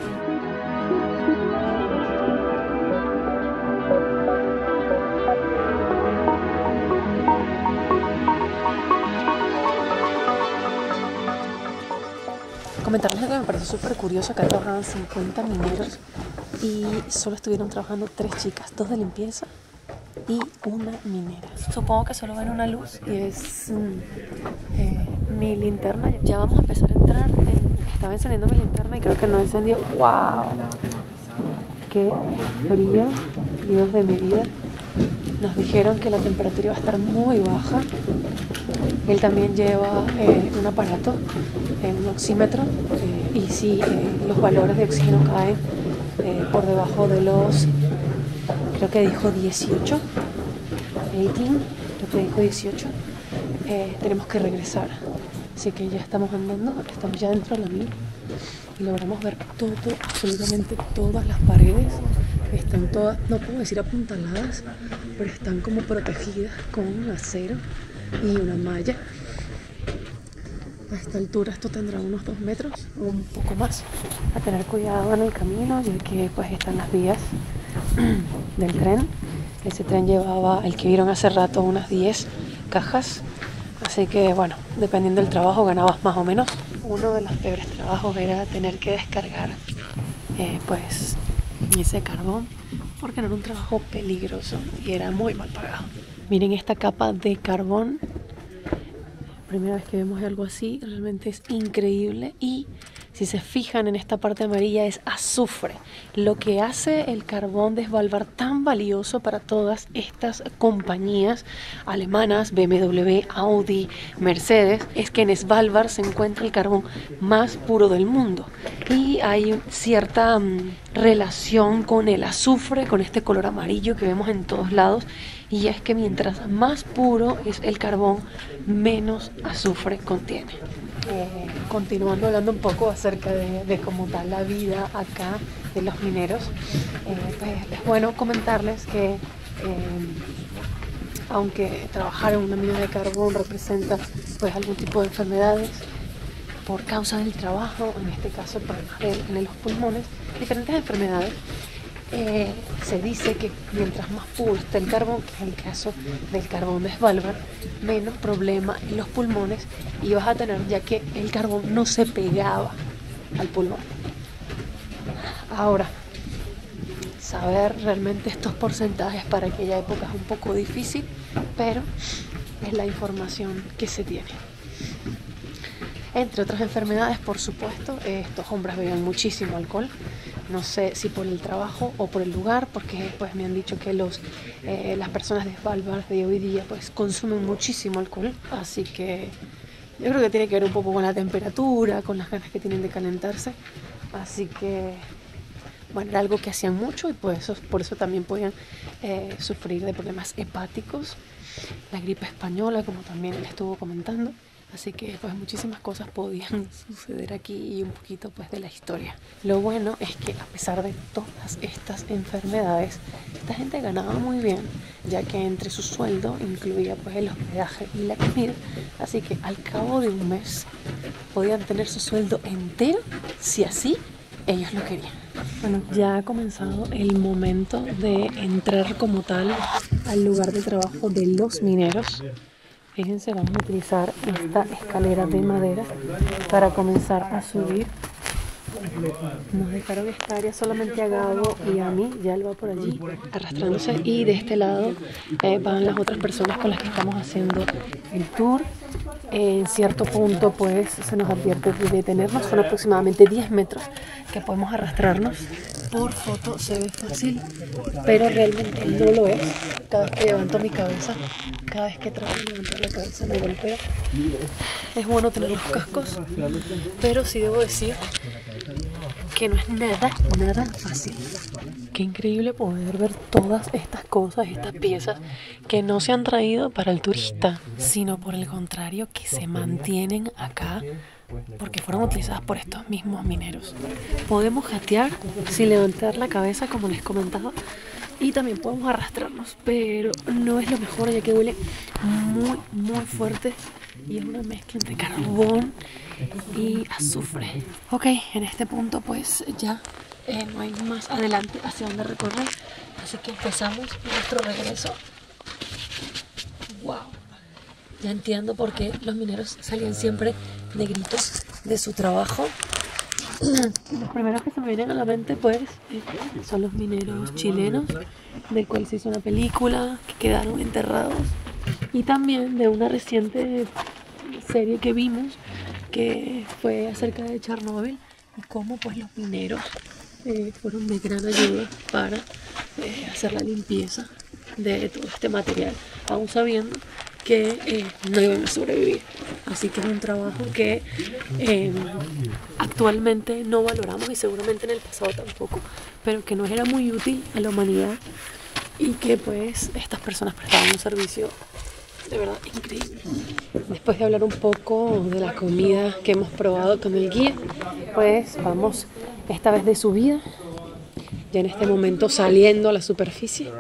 Comentarles que me pareció súper curioso que trabajaban cincuenta mineros y solo estuvieron trabajando tres chicas, dos de limpieza y una minera. Supongo que solo ven una luz y es mm, eh, mi linterna. Ya vamos a empezar a entrar. En, estaba encendiendo mi linterna y creo que no encendió. ¡Wow! ¡Qué frío! Dios de mi vida. Nos dijeron que la temperatura iba a estar muy baja. Él también lleva eh, un aparato, eh, un oxímetro, eh, y si eh, los valores de oxígeno caen eh, por debajo de los, creo que dijo dieciocho, dieciocho, creo que dijo dieciocho, eh, tenemos que regresar. Así que ya estamos andando, estamos ya dentro de la mina y logramos ver todo, absolutamente todas las paredes. Están todas, no puedo decir apuntaladas, pero están como protegidas con un acero y una malla. A esta altura esto tendrá unos dos metros o un poco más. A tener cuidado en el camino, ya que pues están las vías del tren. Ese tren llevaba, el que vieron hace rato, unas diez cajas. Así que bueno, dependiendo del trabajo ganabas más o menos. Uno de los peores trabajos era tener que descargar eh, pues ese carbón, porque no era un trabajo peligroso y era muy mal pagado. Miren esta capa de carbón. Primera vez que vemos algo así, realmente es increíble. Y si se fijan en esta parte amarilla es azufre, lo que hace el carbón de Svalbard tan valioso para todas estas compañías alemanas, B M W, Audi, Mercedes, es que en Svalbard se encuentra el carbón más puro del mundo y hay cierta um, relación con el azufre, con este color amarillo que vemos en todos lados, y es que mientras más puro es el carbón, menos azufre contiene. Eh, continuando hablando un poco acerca de, de cómo tal la vida acá de los mineros, eh, pues es bueno comentarles que eh, aunque trabajar en una mina de carbón representa pues algún tipo de enfermedades por causa del trabajo, en este caso problemas en, en los pulmones, diferentes enfermedades, eh, se dice que mientras más puro esté el carbón, que es el caso del carbón de Svalbard, menos problema en los pulmones ibas a tener, ya que el carbón no se pegaba al pulmón. Ahora, saber realmente estos porcentajes para aquella época es un poco difícil, pero es la información que se tiene. Entre otras enfermedades, por supuesto, estos hombres beben muchísimo alcohol. No sé si por el trabajo o por el lugar, porque pues me han dicho que los, eh, las personas de Svalbard de hoy día pues consumen muchísimo alcohol. Así que yo creo que tiene que ver un poco con la temperatura, con las ganas que tienen de calentarse. Así que bueno, era algo que hacían mucho y por eso, por eso también podían eh, sufrir de problemas hepáticos. La gripe española, como también él estuvo comentando. Así que pues muchísimas cosas podían suceder aquí y un poquito pues de la historia. Lo bueno es que a pesar de todas estas enfermedades, esta gente ganaba muy bien, ya que entre su sueldo incluía pues el hospedaje y la comida. Así que al cabo de un mes podían tener su sueldo entero si así ellos lo querían. Bueno, ya ha comenzado el momento de entrar como tal al lugar de trabajo de los mineros. Fíjense, vamos a utilizar esta escalera de madera para comenzar a subir. Nos dejaron esta área solamente a Gabo y a mí, ya él va por allí arrastrándose, y de este lado eh, van las otras personas con las que estamos haciendo el tour. En cierto punto pues se nos advierte de detenernos, son aproximadamente diez metros que podemos arrastrarnos. Por foto se ve fácil, pero realmente no lo es. Cada vez que levanto mi cabeza, cada vez que trato de levantar la cabeza me golpea. Es bueno tener los cascos, pero sí debo decir que no es nada, nada fácil. Qué increíble poder ver todas estas cosas, estas piezas que no se han traído para el turista, sino por el contrario que se mantienen acá porque fueron utilizadas por estos mismos mineros. Podemos jatear sin levantar la cabeza, como les comentaba, y también podemos arrastrarnos, pero no es lo mejor, ya que huele muy, muy fuerte y es una mezcla entre carbón y azufre. Ok, en este punto pues ya eh, no hay más adelante hacia donde recorrer, así que empezamos nuestro regreso. Wow, ya entiendo por qué los mineros salían siempre negritos de su trabajo. Los primeros que se me vienen a la mente pues son los mineros chilenos, del cual se hizo una película, que quedaron enterrados, y también de una reciente serie que vimos que fue acerca de Chernobyl y cómo pues los mineros eh, fueron de gran ayuda para eh, hacer la limpieza de todo este material, aún sabiendo que eh, no iban a sobrevivir. Así que es un trabajo que eh, actualmente no valoramos y seguramente en el pasado tampoco, pero que nos era muy útil a la humanidad y que pues estas personas prestaban un servicio de verdad increíble. Después de hablar un poco de la comida que hemos probado con el guía, pues vamos esta vez de subida, ya en este momento saliendo a la superficie,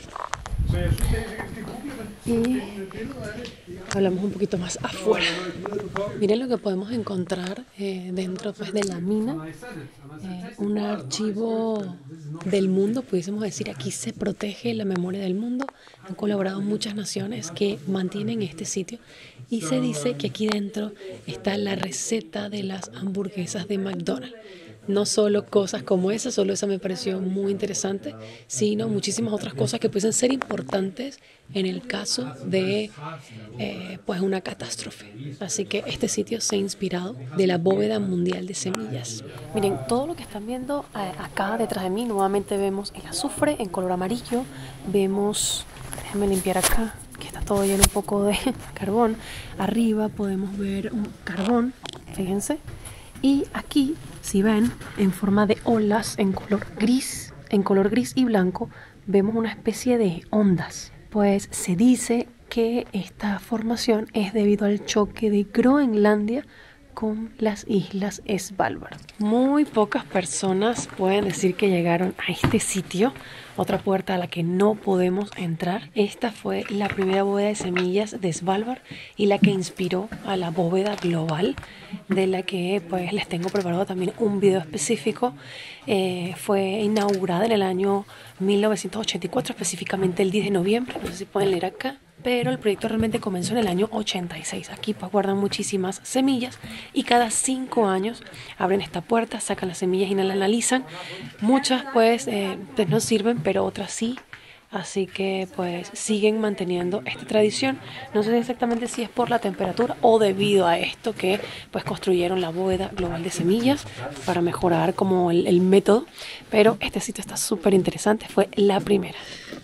y hablamos un poquito más afuera. Miren lo que podemos encontrar eh, dentro pues, de la mina, eh, un archivo del mundo, pudiésemos decir. Aquí se protege la memoria del mundo. Han colaborado muchas naciones que mantienen este sitio, y se dice que aquí dentro está la receta de las hamburguesas de McDonald's. No solo cosas como esa, solo esa me pareció muy interesante, sino muchísimas otras cosas que pueden ser importantes en el caso de eh, pues una catástrofe. Así que este sitio se ha inspirado de la bóveda mundial de semillas. Miren, todo lo que están viendo eh, acá detrás de mí, nuevamente vemos el azufre en color amarillo, vemos, déjenme limpiar acá, que está todo lleno un poco de carbón. Arriba podemos ver un carbón, fíjense. Y aquí, si ven, en forma de olas en color gris, en color gris y blanco, vemos una especie de ondas. pues se dice que esta formación es debido al choque de Groenlandia con las islas Svalbard. Muy pocas personas pueden decir que llegaron a este sitio, otra puerta a la que no podemos entrar. Esta fue la primera bóveda de semillas de Svalbard y la que inspiró a la bóveda global, de la que pues les tengo preparado también un video específico. Eh, fue inaugurada en el año mil novecientos ochenta y cuatro, específicamente el diez de noviembre, no sé si pueden leer acá. Pero el proyecto realmente comenzó en el año ochenta y seis. Aquí pues guardan muchísimas semillas y cada cinco años abren esta puerta, sacan las semillas y las analizan. Muchas pues, eh, pues no sirven, pero otras sí. Así que pues siguen manteniendo esta tradición. No sé exactamente si es por la temperatura o debido a esto que pues construyeron la bóveda global de semillas para mejorar como el, el método. Pero este sitio está súper interesante, fue la primera.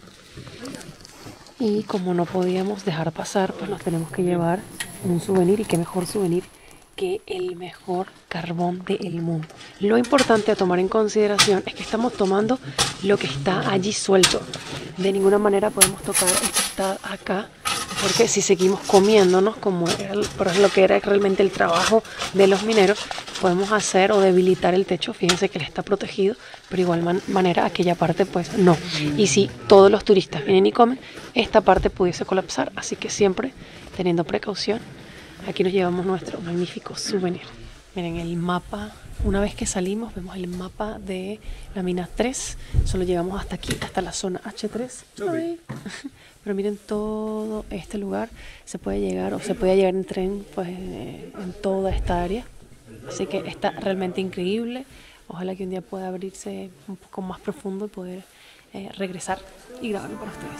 Y como no podíamos dejar pasar, pues nos tenemos que llevar un souvenir, y qué mejor souvenir que el mejor carbón del mundo. Lo importante a tomar en consideración es que estamos tomando lo que está allí suelto. De ninguna manera podemos tocar el que está acá, porque si seguimos comiéndonos, como era por lo que era realmente el trabajo de los mineros, podemos hacer o debilitar el techo. Fíjense que él está protegido, pero igual man manera aquella parte pues no. Y si todos los turistas vienen y comen, esta parte pudiese colapsar, así que siempre teniendo precaución. Aquí nos llevamos nuestro magnífico souvenir. Miren el mapa. Una vez que salimos vemos el mapa de la mina tres. Solo llegamos hasta aquí, hasta la zona H tres. Ay. Pero miren todo este lugar. Se puede llegar o se puede llegar en tren pues en toda esta área. Así que está realmente increíble. Ojalá que un día pueda abrirse un poco más profundo y poder eh, regresar y grabarlo para ustedes.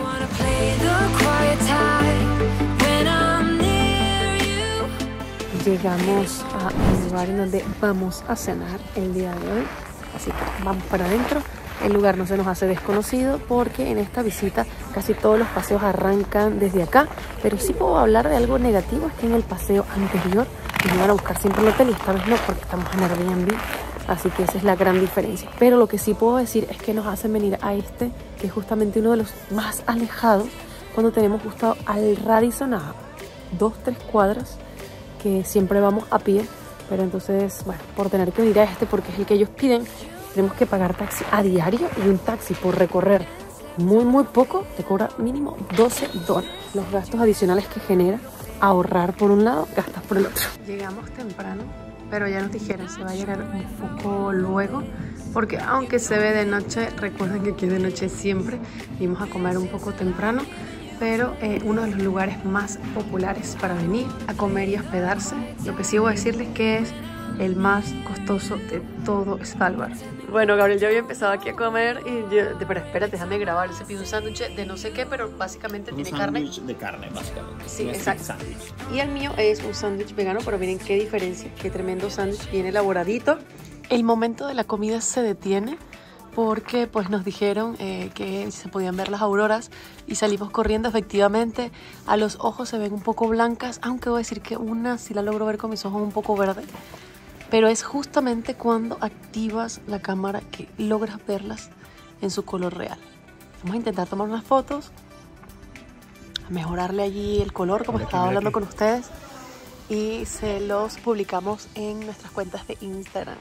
Llegamos a un lugar en donde vamos a cenar el día de hoy. Así que vamos para adentro. El lugar no se nos hace desconocido porque en esta visita casi todos los paseos arrancan desde acá. Pero sí puedo hablar de algo negativo, es que en el paseo anterior nos iban a buscar siempre el hotel y esta vez no, porque estamos en Airbnb. Así que esa es la gran diferencia. Pero lo que sí puedo decir es que nos hacen venir a este, que es justamente uno de los más alejados, cuando tenemos justo al Radisson a dos, tres cuadras, que siempre vamos a pie. Pero entonces, bueno, por tener que venir a este, porque es el que ellos piden, tenemos que pagar taxi a diario, y un taxi por recorrer muy muy poco te cobra mínimo doce dólares. Los gastos adicionales que genera ahorrar por un lado, gastas por el otro. Llegamos temprano, pero ya nos dijeron se va a llegar un poco luego, porque aunque se ve de noche, recuerden que aquí de noche siempre. Vimos a comer un poco temprano, pero eh, uno de los lugares más populares para venir a comer y hospedarse. Lo que sí voy a decirles que es el más costoso de todo Svalbard. Bueno, Gabriel, yo había empezado aquí a comer y yo, pero espérate, déjame grabar. Se pide un sándwich de no sé qué, pero básicamente un tiene carne. Un sándwich de carne, básicamente. Sí, un exacto. Y el mío es un sándwich vegano, pero miren qué diferencia, qué tremendo sándwich, bien elaboradito. El momento de la comida se detiene porque pues nos dijeron eh, que se podían ver las auroras y salimos corriendo. Efectivamente, a los ojos se ven un poco blancas, aunque voy a decir que una sí la logro ver con mis ojos un poco verde. Pero es justamente cuando activas la cámara que logras verlas en su color real. Vamos a intentar tomar unas fotos, a mejorarle allí el color, como estaba hablando con ustedes, y se los publicamos en nuestras cuentas de Instagram.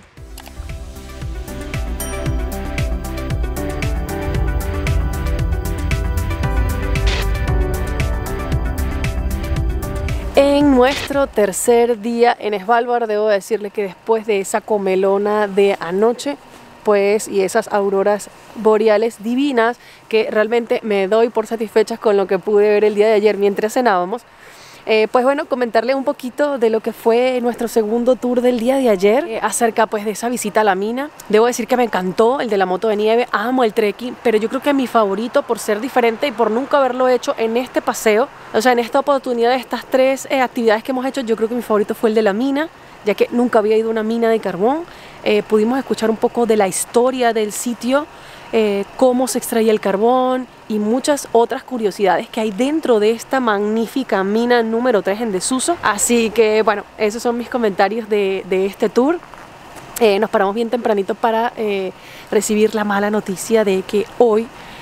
En nuestro tercer día en Svalbard, debo decirle que después de esa comelona de anoche, pues, y esas auroras boreales divinas, que realmente me doy por satisfechas con lo que pude ver el día de ayer mientras cenábamos, eh, pues bueno, comentarle un poquito de lo que fue nuestro segundo tour del día de ayer, eh, acerca pues de esa visita a la mina. Debo decir que me encantó el de la moto de nieve, amo el trekking, pero yo creo que mi favorito, por ser diferente y por nunca haberlo hecho en este paseo, o sea, en esta oportunidad de estas tres eh, actividades que hemos hecho, yo creo que mi favorito fue el de la mina, ya que nunca había ido a una mina de carbón. Eh, pudimos escuchar un poco de la historia del sitio, eh, cómo se extraía el carbón y muchas otras curiosidades que hay dentro de esta magnífica mina número tres en desuso. Así que bueno, esos son mis comentarios de, de este tour. Eh, nos paramos bien tempranito para eh, recibir la mala noticia de que hoy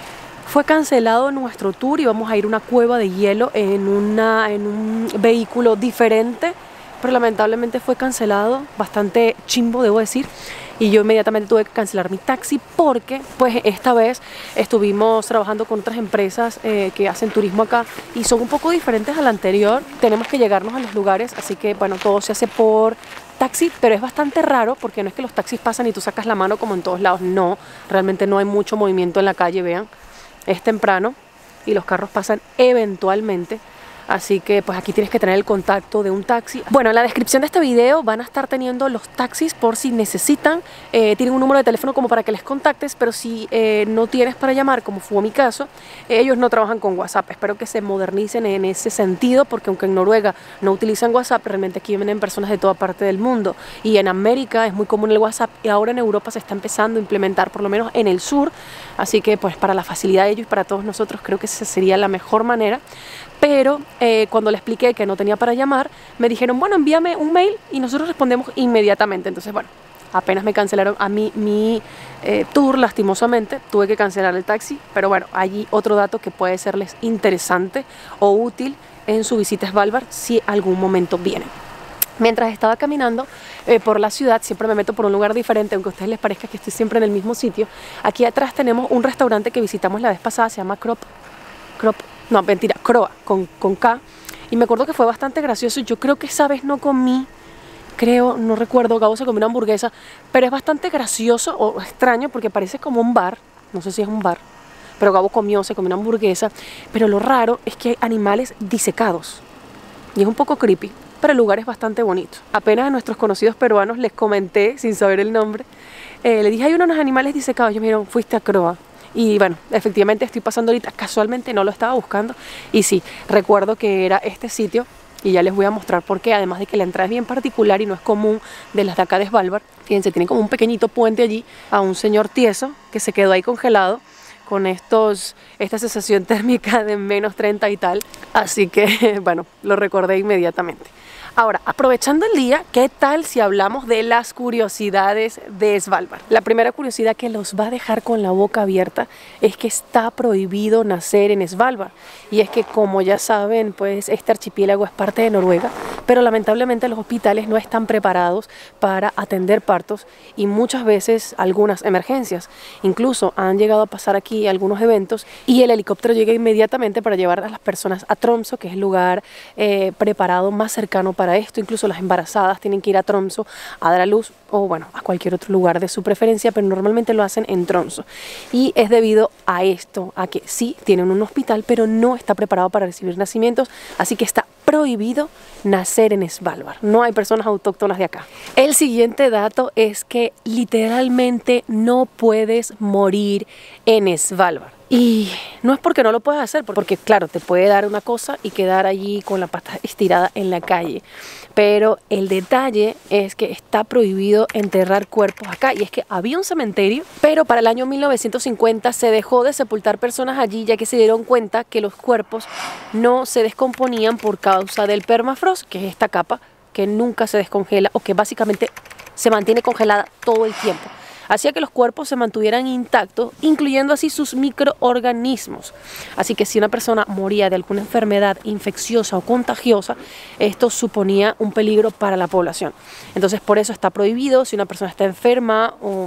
fue cancelado nuestro tour y vamos a ir a una cueva de hielo en, una, en un vehículo diferente, pero lamentablemente fue cancelado, bastante chimbo debo decir, y yo inmediatamente tuve que cancelar mi taxi porque pues esta vez estuvimos trabajando con otras empresas eh, que hacen turismo acá y son un poco diferentes a la anterior. Tenemos que llegarnos a los lugares, así que bueno, todo se hace por taxi, pero es bastante raro porque no es que los taxis pasan y tú sacas la mano como en todos lados, no, realmente no hay mucho movimiento en la calle, vean, es temprano y los carros pasan eventualmente. Así que pues aquí tienes que tener el contacto de un taxi. Bueno, en la descripción de este video van a estar teniendo los taxis por si necesitan. Eh, tienen un número de teléfono como para que les contactes, pero si eh, no tienes para llamar, como fue mi caso, eh, ellos no trabajan con WhatsApp. Espero que se modernicen en ese sentido, porque aunque en Noruega no utilizan WhatsApp, realmente aquí vienen personas de toda parte del mundo. Y en América es muy común el WhatsApp y ahora en Europa se está empezando a implementar, por lo menos en el sur. Así que pues para la facilidad de ellos y para todos nosotros creo que esa sería la mejor manera. Pero eh, cuando le expliqué que no tenía para llamar, me dijeron, bueno, envíame un mail y nosotros respondemos inmediatamente. Entonces, bueno, apenas me cancelaron a mí mi eh, tour, lastimosamente, tuve que cancelar el taxi. Pero bueno, allí otro dato que puede serles interesante o útil en su visita a Svalbard si algún momento vienen. Mientras estaba caminando eh, por la ciudad, siempre me meto por un lugar diferente, aunque a ustedes les parezca que estoy siempre en el mismo sitio. Aquí atrás tenemos un restaurante que visitamos la vez pasada, se llama Krop. Krop No, mentira, Kroa, con, con K. Y me acuerdo que fue bastante gracioso. Yo creo que esa vez no comí, creo, no recuerdo, Gabo se comió una hamburguesa. Pero es bastante gracioso o extraño porque parece como un bar. No sé si es un bar. Pero Gabo comió, se comió una hamburguesa. Pero lo raro es que hay animales disecados. Y es un poco creepy, pero el lugar es bastante bonito. Apenas a nuestros conocidos peruanos les comenté, sin saber el nombre. Eh, le dije, hay unos animales disecados. Ellos me dijeron, fuiste a Kroa. Y bueno, efectivamente estoy pasando ahorita, casualmente no lo estaba buscando. Y sí, recuerdo que era este sitio y ya les voy a mostrar por qué. Además de que la entrada es bien particular y no es común de las de acá de Svalbard. Fíjense, tiene como un pequeñito puente allí a un señor tieso que se quedó ahí congelado con estos, esta sensación térmica de menos treinta y tal. Así que bueno, lo recordé inmediatamente. Ahora, aprovechando el día, ¿qué tal si hablamos de las curiosidades de Svalbard? La primera curiosidad que los va a dejar con la boca abierta es que está prohibido nacer en Svalbard. Y es que, como ya saben, pues este archipiélago es parte de Noruega, pero lamentablemente los hospitales no están preparados para atender partos y muchas veces algunas emergencias. Incluso han llegado a pasar aquí algunos eventos y el helicóptero llega inmediatamente para llevar a las personas a Tromsø, que es el lugar eh, preparado más cercano para Para esto. Incluso las embarazadas tienen que ir a Tromsø a dar a luz o bueno, a cualquier otro lugar de su preferencia, pero normalmente lo hacen en Tromsø. Y es debido a esto, a que sí tienen un hospital, pero no está preparado para recibir nacimientos, así que está prohibido nacer en Svalbard. No hay personas autóctonas de acá. El siguiente dato es que literalmente no puedes morir en Svalbard. Y no es porque no lo puedas hacer, porque claro, te puede dar una cosa y quedar allí con la pata estirada en la calle. Pero el detalle es que está prohibido enterrar cuerpos acá. Y es que había un cementerio, pero para el año mil novecientos cincuenta se dejó de sepultar personas allí, ya que se dieron cuenta que los cuerpos no se descomponían por causa del permafrost, que es esta capa que nunca se descongela o que básicamente se mantiene congelada todo el tiempo. Hacía que los cuerpos se mantuvieran intactos, incluyendo así sus microorganismos. Así que si una persona moría de alguna enfermedad infecciosa o contagiosa, esto suponía un peligro para la población. Entonces por eso está prohibido. Si una persona está enferma o,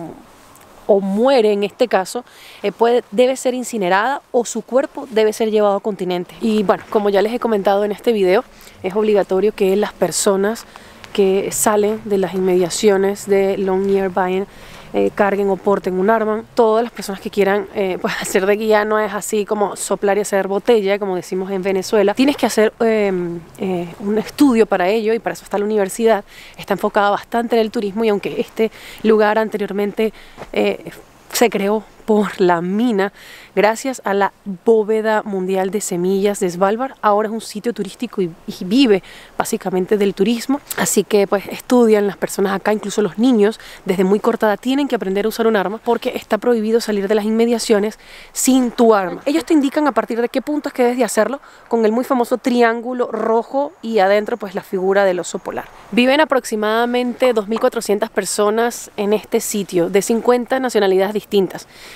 o muere en este caso, eh, puede, debe ser incinerada o su cuerpo debe ser llevado a continente. Y bueno, como ya les he comentado en este video, es obligatorio que las personas que salen de las inmediaciones de Longyearbyen Eh, carguen o porten un arma. Todas las personas que quieran eh, pues hacer de guía, no es así como soplar y hacer botella, como decimos en Venezuela. Tienes que hacer eh, eh, un estudio para ello y para eso está la universidad. Está enfocada bastante en el turismo y aunque este lugar anteriormente eh, se creó por la mina, gracias a la bóveda mundial de semillas de Svalbard, ahora es un sitio turístico y, y vive básicamente del turismo. Así que pues estudian las personas acá, incluso los niños, desde muy corta edad tienen que aprender a usar un arma porque está prohibido salir de las inmediaciones sin tu arma. Ellos te indican a partir de qué puntos que debes de hacerlo con el muy famoso triángulo rojo y adentro pues la figura del oso polar. Viven aproximadamente dos mil cuatrocientas personas en este sitio de cincuenta nacionalidades distintas.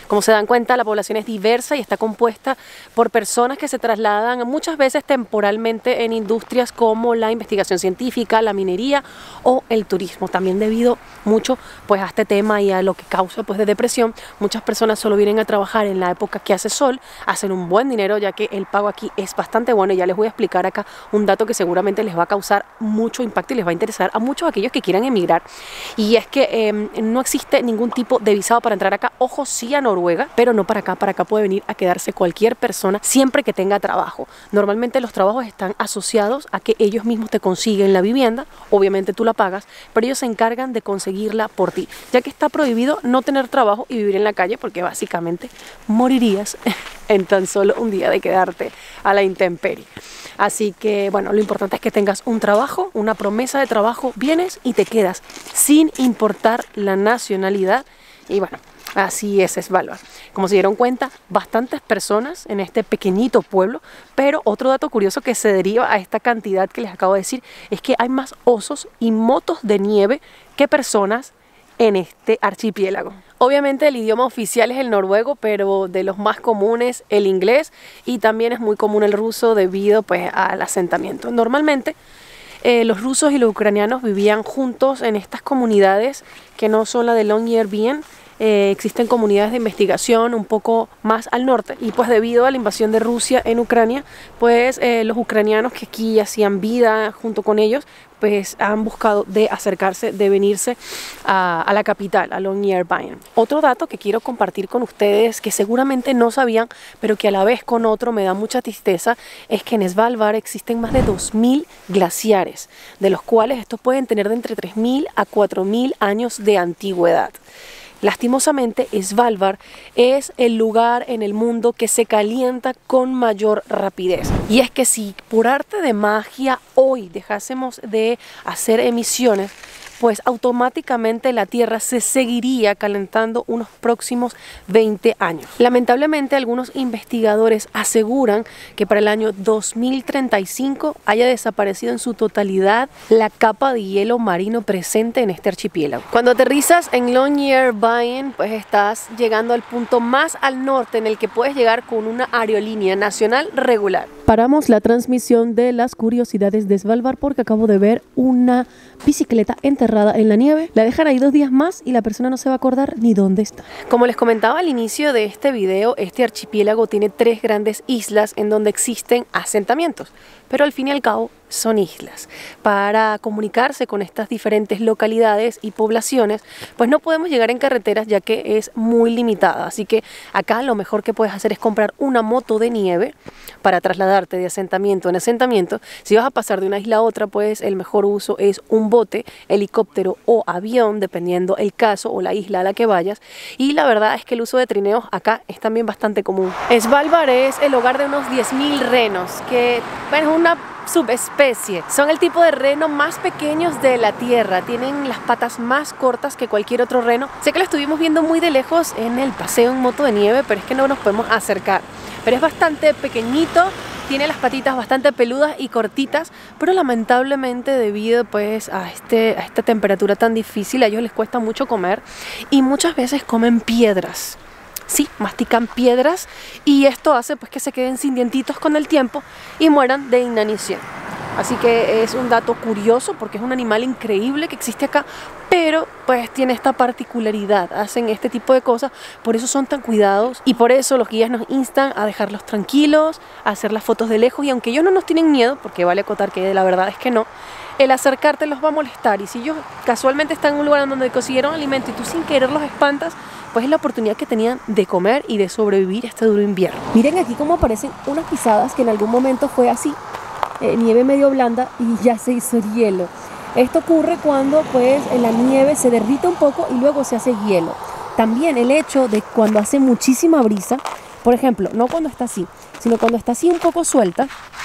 Como se dan cuenta, la población es diversa y está compuesta por personas que se trasladan muchas veces temporalmente en industrias como la investigación científica, la minería o el turismo. También debido mucho pues a este tema y a lo que causa pues de depresión, muchas personas solo vienen a trabajar en la época que hace sol, hacen un buen dinero ya que el pago aquí es bastante bueno, y ya les voy a explicar acá un dato que seguramente les va a causar mucho impacto y les va a interesar a muchos aquellos que quieran emigrar, y es que eh, no existe ningún tipo de visado para entrar acá. Ojo, sí a Noruega, pero no para acá. Para acá puede venir a quedarse cualquier persona siempre que tenga trabajo. Normalmente los trabajos están asociados a que ellos mismos te consiguen la vivienda, obviamente tú la pagas, pero ellos se encargan de conseguirla por ti, ya que está prohibido no tener trabajo y vivir en la calle, porque básicamente morirías en tan solo un día de quedarte a la intemperie. Así que bueno, lo importante es que tengas un trabajo, una promesa de trabajo, vienes y te quedas sin importar la nacionalidad. Y bueno, así es Svalbard. Como se dieron cuenta, bastantes personas en este pequeñito pueblo, pero otro dato curioso que se deriva a esta cantidad que les acabo de decir es que hay más osos y motos de nieve que personas en este archipiélago. Obviamente el idioma oficial es el noruego, pero de los más comunes el inglés, y también es muy común el ruso debido pues al asentamiento. Normalmente eh, los rusos y los ucranianos vivían juntos en estas comunidades que no son la de Longyearbyen. Eh, existen comunidades de investigación un poco más al norte, y pues debido a la invasión de Rusia en Ucrania, pues eh, los ucranianos que aquí hacían vida junto con ellos, pues han buscado de acercarse, de venirse a, a la capital, a Longyearbyen. Otro dato que quiero compartir con ustedes, que seguramente no sabían, pero que a la vez con otro me da mucha tristeza, es que en Svalbard existen más de dos mil glaciares, de los cuales estos pueden tener de entre tres mil a cuatro mil años de antigüedad. Lastimosamente, Svalbard es el lugar en el mundo que se calienta con mayor rapidez. Y es que si por arte de magia hoy dejásemos de hacer emisiones, pues automáticamente la Tierra se seguiría calentando unos próximos veinte años. Lamentablemente, algunos investigadores aseguran que para el año dos mil treinta y cinco haya desaparecido en su totalidad la capa de hielo marino presente en este archipiélago. Cuando aterrizas en Longyearbyen, pues estás llegando al punto más al norte en el que puedes llegar con una aerolínea nacional regular. Paramos la transmisión de las curiosidades de Svalbard porque acabo de ver una bicicleta enterrada en la nieve. La dejan ahí dos días más y la persona no se va a acordar ni dónde está. Como les comentaba al inicio de este video, este archipiélago tiene tres grandes islas en donde existen asentamientos, pero al fin y al cabo son islas. Para comunicarse con estas diferentes localidades y poblaciones, pues no podemos llegar en carreteras ya que es muy limitada. Así que acá lo mejor que puedes hacer es comprar una moto de nieve para trasladarte de asentamiento en asentamiento. Si vas a pasar de una isla a otra, pues el mejor uso es un bote, helicóptero o avión, dependiendo el caso o la isla a la que vayas. Y la verdad es que el uso de trineos acá es también bastante común. Svalbard es el hogar de unos diez mil renos, que bueno, es una subespecie. Son el tipo de reno más pequeños de la Tierra. Tienen las patas más cortas que cualquier otro reno. Sé que lo estuvimos viendo muy de lejos en el paseo en moto de nieve, pero es que no nos podemos acercar. Pero es bastante pequeñito, tiene las patitas bastante peludas y cortitas, pero lamentablemente debido pues a, este, a esta temperatura tan difícil, a ellos les cuesta mucho comer y muchas veces comen piedras. Sí, mastican piedras, y esto hace pues que se queden sin dientitos con el tiempo y mueran de inanición. Así que es un dato curioso porque es un animal increíble que existe acá, pero pues tiene esta particularidad, hacen este tipo de cosas, por eso son tan cuidados y por eso los guías nos instan a dejarlos tranquilos, a hacer las fotos de lejos, y aunque ellos no nos tienen miedo, porque vale acotar que la verdad es que no, el acercarte los va a molestar, y si ellos casualmente están en un lugar donde consiguieron alimento y tú sin querer los espantas, pues es la oportunidad que tenían de comer y de sobrevivir este duro invierno. Miren aquí cómo aparecen unas pisadas que en algún momento fue así, eh, nieve medio blanda y ya se hizo hielo. Esto ocurre cuando pues la nieve se derrite un poco y luego se hace hielo. También el hecho de cuando hace muchísima brisa, por ejemplo, no cuando está así, sino cuando está así un poco suelta,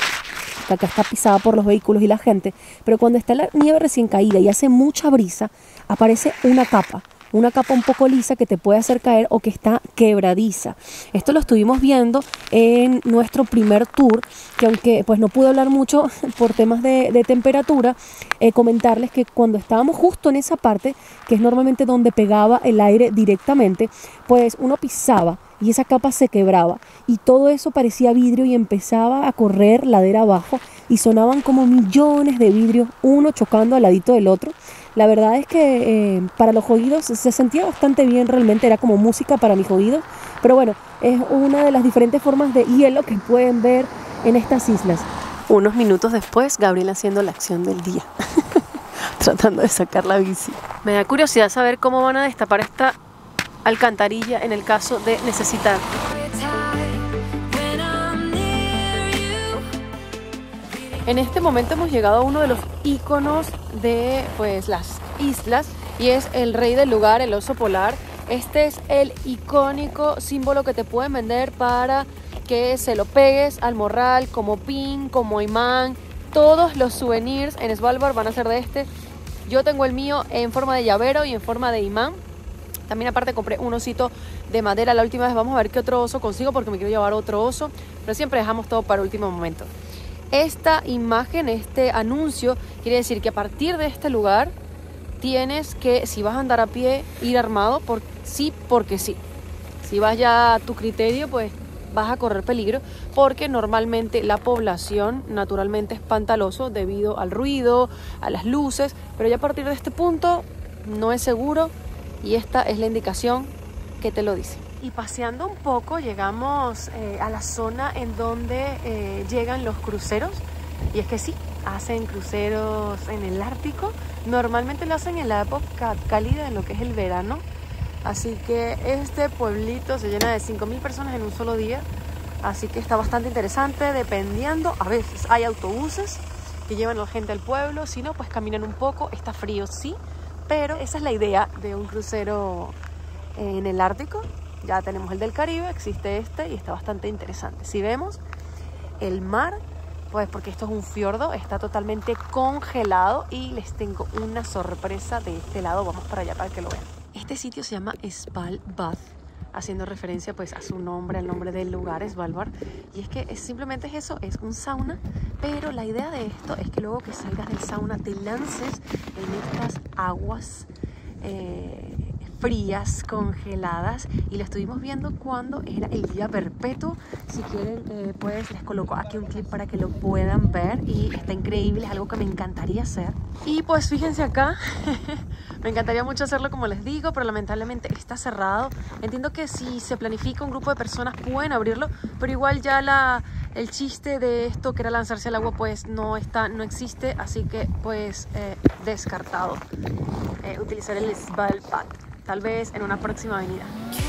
que acá está pisada por los vehículos y la gente, pero cuando está la nieve recién caída y hace mucha brisa, aparece una capa, una capa un poco lisa que te puede hacer caer o que está quebradiza. Esto lo estuvimos viendo en nuestro primer tour, que aunque pues no pude hablar mucho por temas de, de temperatura, eh, comentarles que cuando estábamos justo en esa parte, que es normalmente donde pegaba el aire directamente, pues uno pisaba y esa capa se quebraba y todo eso parecía vidrio y empezaba a correr ladera abajo y sonaban como millones de vidrios, uno chocando al ladito del otro. La verdad es que eh, para los oídos se sentía bastante bien, realmente era como música para mis oídos, pero bueno, es una de las diferentes formas de hielo que pueden ver en estas islas. Unos minutos después, Gabriel haciendo la acción del día, tratando de sacar la bici. Me da curiosidad saber cómo van a destapar esta alcantarilla en el caso de necesitar. En este momento hemos llegado a uno de los íconos de pues, las islas y es el rey del lugar, el oso polar. Este es el icónico símbolo que te pueden vender para que se lo pegues al morral como pin, como imán. Todos los souvenirs en Svalbard van a ser de este. Yo tengo el mío en forma de llavero y en forma de imán. También aparte compré un osito de madera la última vez. Vamos a ver qué otro oso consigo porque me quiero llevar otro oso. Pero siempre dejamos todo para el último momento. Esta imagen, este anuncio, quiere decir que a partir de este lugar tienes que, si vas a andar a pie, ir armado por sí, porque sí. Si vas ya a tu criterio, pues vas a correr peligro porque normalmente la población naturalmente es pantaloso debido al ruido, a las luces. Pero ya a partir de este punto no es seguro. Y esta es la indicación que te lo dice. Y paseando un poco llegamos eh, a la zona en donde eh, llegan los cruceros. Y es que sí, hacen cruceros en el Ártico. Normalmente lo hacen en la época cálida, en lo que es el verano. Así que este pueblito se llena de cinco mil personas en un solo día. Así que está bastante interesante, dependiendo. A veces hay autobuses que llevan a la gente al pueblo. Si no, pues caminan un poco. Está frío, sí. Pero esa es la idea de un crucero en el Ártico. Ya tenemos el del Caribe, existe este y está bastante interesante. Si vemos el mar, pues porque esto es un fiordo, está totalmente congelado y les tengo una sorpresa de este lado. Vamos para allá para que lo vean. Este sitio se llama Svalbard, haciendo referencia pues a su nombre, al nombre del lugar, Svalbard. Y es que es, simplemente es eso, es un sauna, pero la idea de esto es que luego que salgas del sauna te lances en estas aguas eh, frías, congeladas, y lo estuvimos viendo cuando era el día perpetuo. Si quieren, eh, pues les coloco aquí un clip para que lo puedan ver y está increíble, es algo que me encantaría hacer. Y pues fíjense acá, me encantaría mucho hacerlo como les digo, pero lamentablemente está cerrado. Entiendo que si se planifica un grupo de personas pueden abrirlo, pero igual ya la, el chiste de esto que era lanzarse al agua pues no está, no existe, así que pues eh, descartado eh, utilizar el Svalbard. Tal vez en una próxima avenida.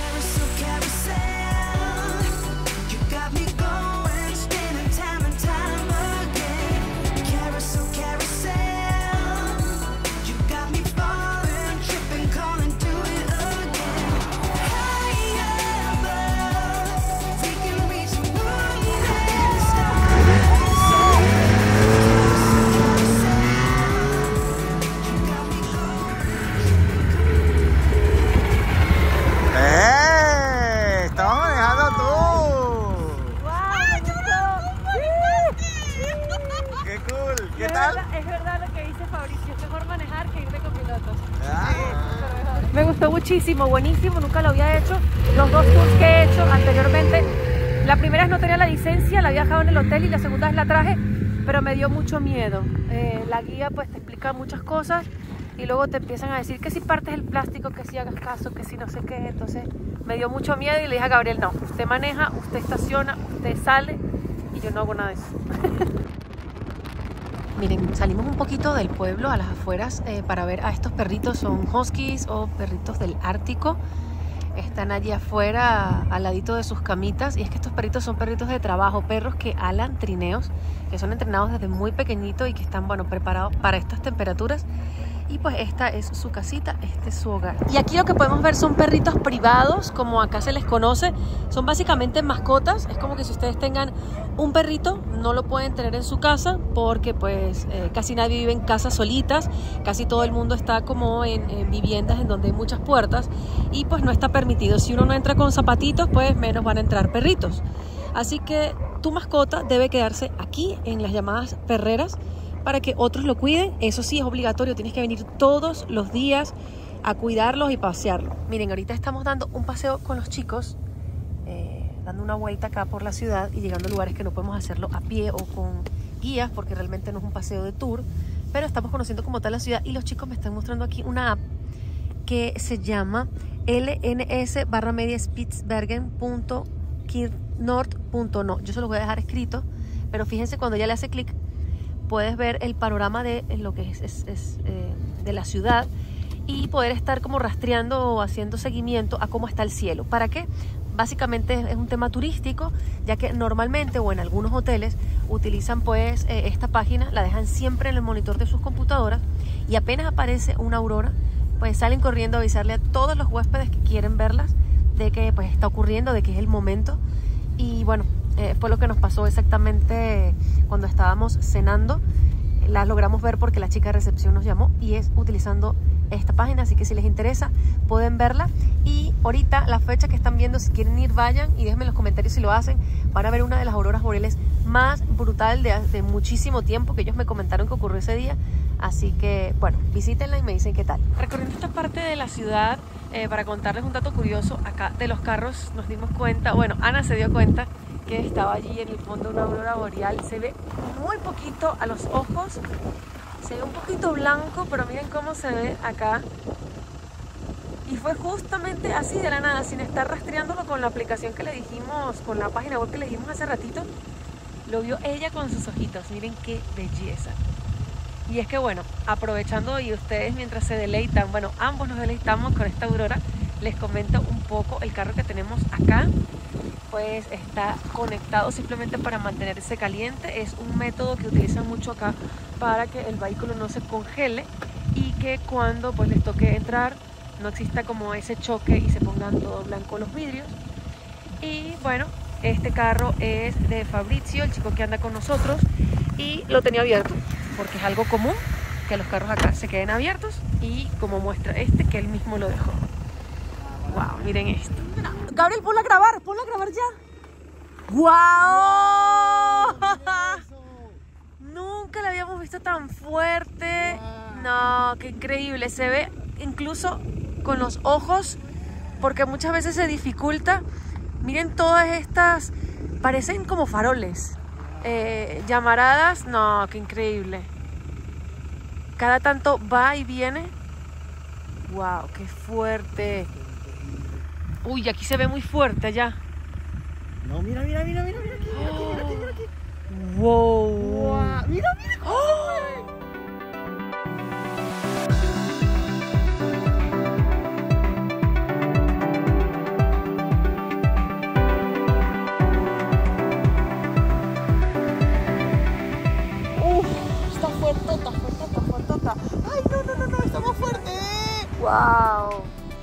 Me gustó muchísimo, buenísimo, nunca lo había hecho. Los dos tours que he hecho anteriormente, la primera vez no tenía la licencia, la había dejado en el hotel y la segunda vez la traje, pero me dio mucho miedo. Eh, la guía pues te explica muchas cosas y luego te empiezan a decir que si partes el plástico, que si hagas caso, que si no sé qué. Entonces me dio mucho miedo y le dije a Gabriel, no, usted maneja, usted estaciona, usted sale y yo no hago nada de eso. Miren, salimos un poquito del pueblo a las afueras eh, para ver a estos perritos. Son huskies o perritos del Ártico. Están allí afuera al ladito de sus camitas. Y es que estos perritos son perritos de trabajo, perros que alan trineos, que son entrenados desde muy pequeñito y que están, bueno, preparados para estas temperaturas. Y pues esta es su casita, este es su hogar. Y aquí lo que podemos ver son perritos privados, como acá se les conoce. Son básicamente mascotas. Es como que si ustedes tengan un perrito, no lo pueden tener en su casa porque pues eh, casi nadie vive en casas solitas, casi todo el mundo está como en, en viviendas en donde hay muchas puertas y pues no está permitido. Si uno no entra con zapatitos, pues menos van a entrar perritos. Así que tu mascota debe quedarse aquí en las llamadas perreras para que otros lo cuiden. Eso sí es obligatorio, tienes que venir todos los días a cuidarlos y pasearlos. Miren, ahorita estamos dando un paseo con los chicos, eh, dando una vuelta acá por la ciudad y llegando a lugares que no podemos hacerlo a pie o con guías porque realmente no es un paseo de tour, pero estamos conociendo como tal la ciudad y los chicos me están mostrando aquí una app que se llama L N S barra media Spitsbergen punto nord punto no. Yo se los voy a dejar escrito, pero fíjense, cuando ya le hace clic puedes ver el panorama de lo que es, es, es eh, de la ciudad y poder estar como rastreando o haciendo seguimiento a cómo está el cielo. ¿Para qué? Básicamente es un tema turístico, ya que normalmente o en algunos hoteles utilizan pues eh, esta página, la dejan siempre en el monitor de sus computadoras y apenas aparece una aurora, pues salen corriendo a avisarle a todos los huéspedes que quieren verlas de que pues está ocurriendo, de que es el momento. Y bueno, eh, fue lo que nos pasó exactamente cuando estábamos cenando. Las logramos ver porque la chica de recepción nos llamó y es utilizando esta página, así que si les interesa pueden verla. Y ahorita la fecha que están viendo, si quieren ir, vayan y déjenme en los comentarios si lo hacen. Van a ver una de las auroras boreales más brutal de, de muchísimo tiempo, que ellos me comentaron que ocurrió ese día. Así que bueno, visítenla y me dicen qué tal. Recorriendo esta parte de la ciudad, eh, para contarles un dato curioso acá de los carros, nos dimos cuenta, bueno, Ana se dio cuenta que estaba allí en el fondo una aurora boreal. Se ve muy poquito a los ojos, se ve un poquito blanco, pero miren cómo se ve acá. Y fue justamente así de la nada, sin estar rastreándolo con la aplicación que le dijimos, con la página web que le dijimos hace ratito. Lo vio ella con sus ojitos, miren qué belleza. Y es que bueno, aprovechando y ustedes mientras se deleitan, bueno, ambos nos deleitamos con esta aurora, les comento un poco el carro que tenemos acá. Pues está conectado simplemente para mantenerse caliente. Es un método que utilizan mucho acá para que el vehículo no se congele y que cuando pues les toque entrar no exista como ese choque y se pongan todo blanco los vidrios. Y bueno, este carro es de Fabrizio, el chico que anda con nosotros, y lo tenía abierto porque es algo común que los carros acá se queden abiertos, y como muestra este que él mismo lo dejó. Wow, miren esto. Gabriel, ponla a grabar, ponla a grabar ya. ¡Wow! Nunca la habíamos visto tan fuerte. No, qué increíble. Se ve incluso con los ojos, porque muchas veces se dificulta. Miren todas estas, parecen como faroles. Eh, llamaradas, no, qué increíble. Cada tanto va y viene. ¡Wow! ¡Qué fuerte! Uy, aquí se ve muy fuerte allá. No, mira, mira, mira, mira, mira aquí, mira aquí, mira aquí, mira aquí. Wow. Wow. Mira, mira. ¡Oh! Uf, está fuertota, fuertota, fuertota. Ay, no, no, no, no, está más fuerte. Wow.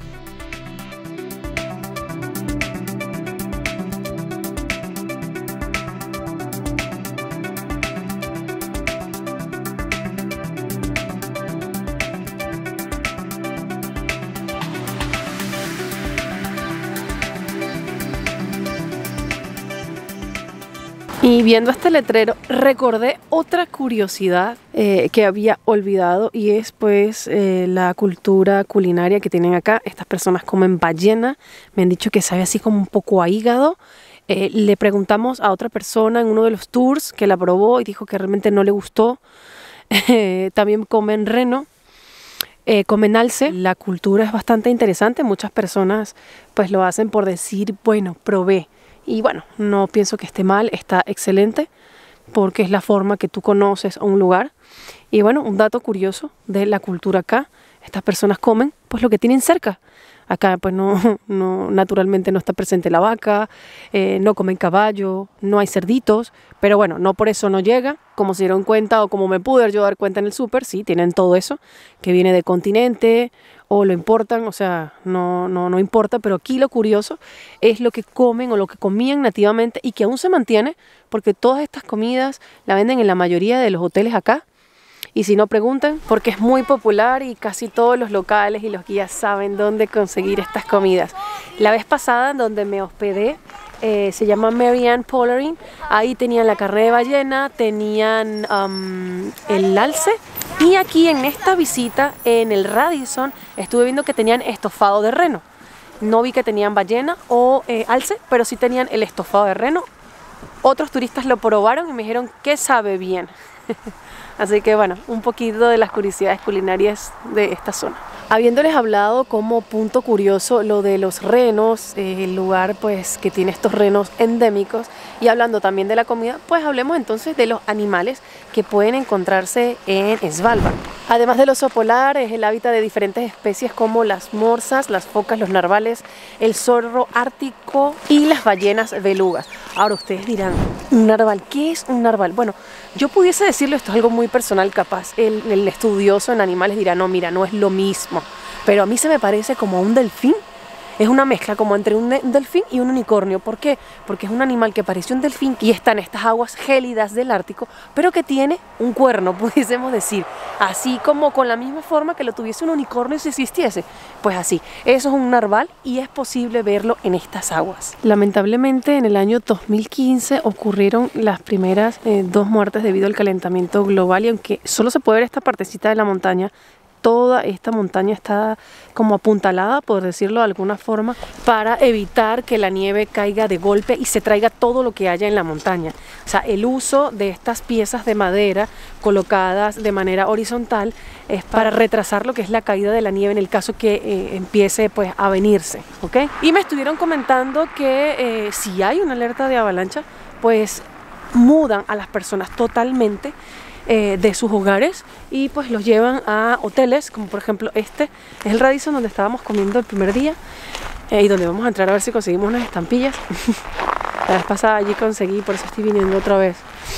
Y viendo este letrero recordé otra curiosidad eh, que había olvidado, y es pues eh, la cultura culinaria que tienen acá. Estas personas comen ballena, me han dicho que sabe así como un poco a hígado. Eh, le preguntamos a otra persona en uno de los tours que la probó y dijo que realmente no le gustó. Eh, también comen reno, eh, comen alce. La cultura es bastante interesante, muchas personas pues lo hacen por decir, bueno, probé. Y bueno, no pienso que esté mal, está excelente, porque es la forma que tú conoces a un lugar. Y bueno, un dato curioso de la cultura acá, estas personas comen pues lo que tienen cerca. Acá pues no, no naturalmente no está presente la vaca, eh, no comen caballo, no hay cerditos, pero bueno, no por eso no llega, como se dieron cuenta o como me pude yo dar cuenta en el súper, sí, tienen todo eso, que viene de continente o lo importan, o sea, no, no, no importa, pero aquí lo curioso es lo que comen o lo que comían nativamente y que aún se mantiene, porque todas estas comidas la venden en la mayoría de los hoteles acá. Y si no, pregunten, porque es muy popular y casi todos los locales y los guías saben dónde conseguir estas comidas. La vez pasada, en donde me hospedé, eh, se llama Mary Ann Pollering. Ahí tenían la carne de ballena, tenían um, el alce. Y aquí en esta visita, en el Radisson, estuve viendo que tenían estofado de reno. No vi que tenían ballena o eh, alce, pero sí tenían el estofado de reno. Otros turistas lo probaron y me dijeron que sabe bien. Así que bueno, un poquito de las curiosidades culinarias de esta zona. Habiéndoles hablado como punto curioso lo de los renos, eh, el lugar pues que tiene estos renos endémicos, y hablando también de la comida, pues hablemos entonces de los animales que pueden encontrarse en Svalbard. Además del oso polar, es el hábitat de diferentes especies como las morsas, las focas, los narvales, el zorro ártico y las ballenas belugas. Ahora ustedes dirán, ¿un narval? ¿Qué es un narval? Bueno, yo pudiese decirlo, esto es algo muy personal capaz. El, el estudioso en animales dirá, no, mira, no es lo mismo. Pero a mí se me parece como a un delfín. Es una mezcla como entre un delfín y un unicornio. ¿Por qué? Porque es un animal que parece un delfín y está en estas aguas gélidas del Ártico, pero que tiene un cuerno, pudiésemos decir. Así como con la misma forma que lo tuviese un unicornio si existiese. Pues así, eso es un narval y es posible verlo en estas aguas. Lamentablemente en el año dos mil quince ocurrieron las primeras eh, dos muertes debido al calentamiento global, y aunque solo se puede ver esta partecita de la montaña, toda esta montaña está como apuntalada, por decirlo de alguna forma, para evitar que la nieve caiga de golpe y se traiga todo lo que haya en la montaña. O sea, el uso de estas piezas de madera colocadas de manera horizontal es para retrasar lo que es la caída de la nieve en el caso que eh, empiece pues a venirse, ¿ok? Y me estuvieron comentando que eh, si hay una alerta de avalancha, pues mudan a las personas totalmente Eh, de sus hogares y pues los llevan a hoteles, como por ejemplo este es el Radisson donde estábamos comiendo el primer día, eh, y donde vamos a entrar a ver si conseguimos unas estampillas. La vez pasada allí conseguí, por eso estoy viniendo otra vez.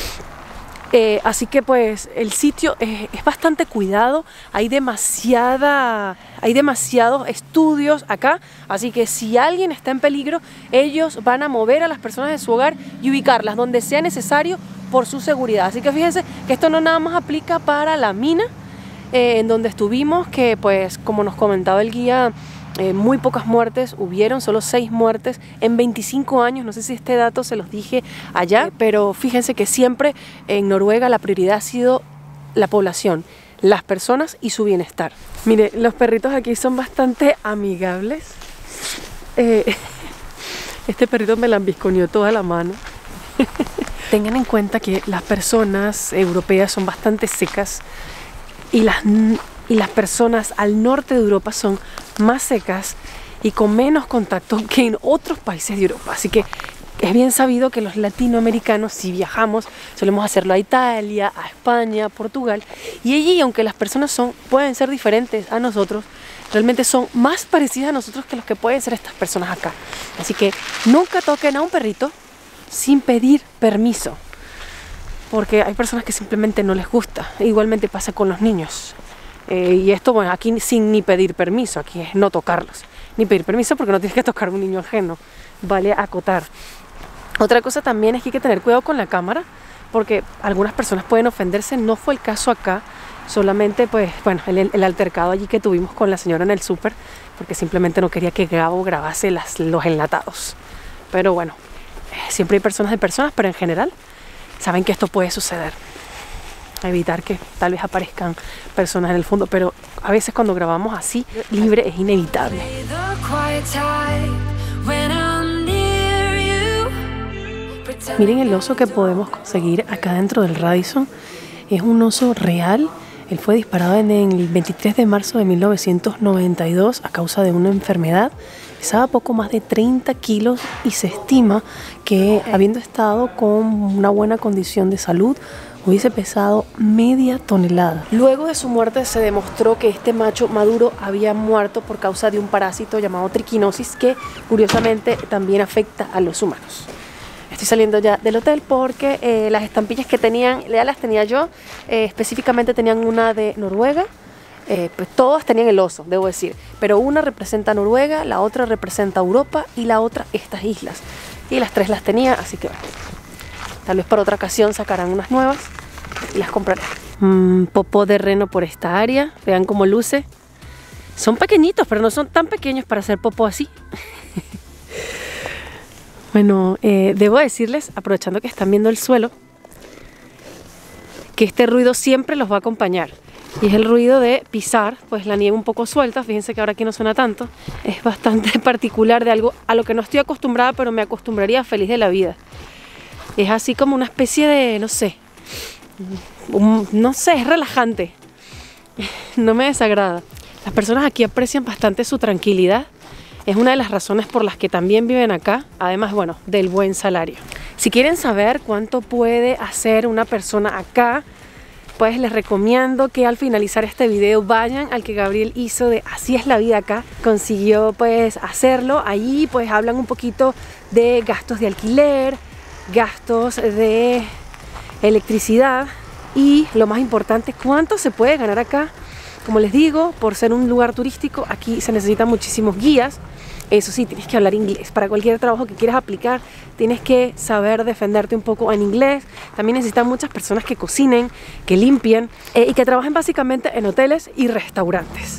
Eh, así que pues el sitio es, es bastante cuidado, hay demasiada, hay demasiados estudios acá, así que si alguien está en peligro, ellos van a mover a las personas de su hogar y ubicarlas donde sea necesario por su seguridad. Así que fíjense que esto no nada más aplica para la mina eh, en donde estuvimos, que pues como nos comentaba el guía, Eh, muy pocas muertes hubieron, solo seis muertes en veinticinco años. No sé si este dato se los dije allá, pero fíjense que siempre en Noruega la prioridad ha sido la población, las personas y su bienestar. Mire, los perritos aquí son bastante amigables. Eh, este perrito me lambisconeó toda la mano. Tengan en cuenta que las personas europeas son bastante secas y las, y las personas al norte de Europa son más secas y con menos contacto que en otros países de Europa. Así que es bien sabido que los latinoamericanos, si viajamos, solemos hacerlo a Italia, a España, a Portugal, y allí, aunque las personas son, pueden ser diferentes a nosotros, realmente son más parecidas a nosotros que los que pueden ser estas personas acá. Así que nunca toquen a un perrito sin pedir permiso, porque hay personas que simplemente no les gusta. Igualmente pasa con los niños. Eh, y esto, bueno, aquí sin ni pedir permiso, aquí es no tocarlos, ni pedir permiso porque no tienes que tocar a un niño ajeno, vale acotar. Otra cosa también es que hay que tener cuidado con la cámara, porque algunas personas pueden ofenderse. No fue el caso acá, solamente pues, bueno, el, el altercado allí que tuvimos con la señora en el súper, porque simplemente no quería que Gabo grabase las, los enlatados. Pero bueno, eh, siempre hay personas de personas, pero en general saben que esto puede suceder. Evitar que tal vez aparezcan personas en el fondo, pero a veces cuando grabamos así libre es inevitable. Miren el oso que podemos conseguir acá dentro del Radisson. Es un oso real. Él fue disparado en el veintitrés de marzo de mil novecientos noventa y dos a causa de una enfermedad. Pesaba poco más de treinta kilos y se estima que, habiendo estado con una buena condición de salud, hubiese pesado media tonelada. Luego de su muerte se demostró que este macho maduro había muerto por causa de un parásito llamado triquinosis que curiosamente también afecta a los humanos. Estoy saliendo ya del hotel porque eh, las estampillas que tenían, ya las tenía yo, eh, específicamente tenían una de Noruega. Eh, pues todas tenían el oso, debo decir, pero una representa Noruega, la otra representa Europa y la otra estas islas. Y las tres las tenía, así que bueno, tal vez para otra ocasión sacarán unas nuevas y las compraré. Mm, popó de reno por esta área, vean cómo luce. Son pequeñitos, pero no son tan pequeños para hacer popó así. Bueno, eh, debo decirles, aprovechando que están viendo el suelo, que este ruido siempre los va a acompañar. Y es el ruido de pisar, pues la nieve un poco suelta. Fíjense que ahora aquí no suena tanto. Es bastante particular, de algo a lo que no estoy acostumbrada, pero me acostumbraría feliz de la vida. Es así como una especie de, no sé, un, no sé, es relajante. No me desagrada. Las personas aquí aprecian bastante su tranquilidad. Es una de las razones por las que también viven acá. Además, bueno, del buen salario. Si quieren saber cuánto puede hacer una persona acá, pues les recomiendo que al finalizar este video vayan al que Gabriel hizo de Así es la vida acá. Consiguió pues hacerlo. Allí pues hablan un poquito de gastos de alquiler, gastos de electricidad y lo más importante, cuánto se puede ganar acá. Como les digo, por ser un lugar turístico, aquí se necesitan muchísimos guías. Eso sí, tienes que hablar inglés. Para cualquier trabajo que quieras aplicar, tienes que saber defenderte un poco en inglés. También necesitan muchas personas que cocinen, que limpien eh, y que trabajen básicamente en hoteles y restaurantes.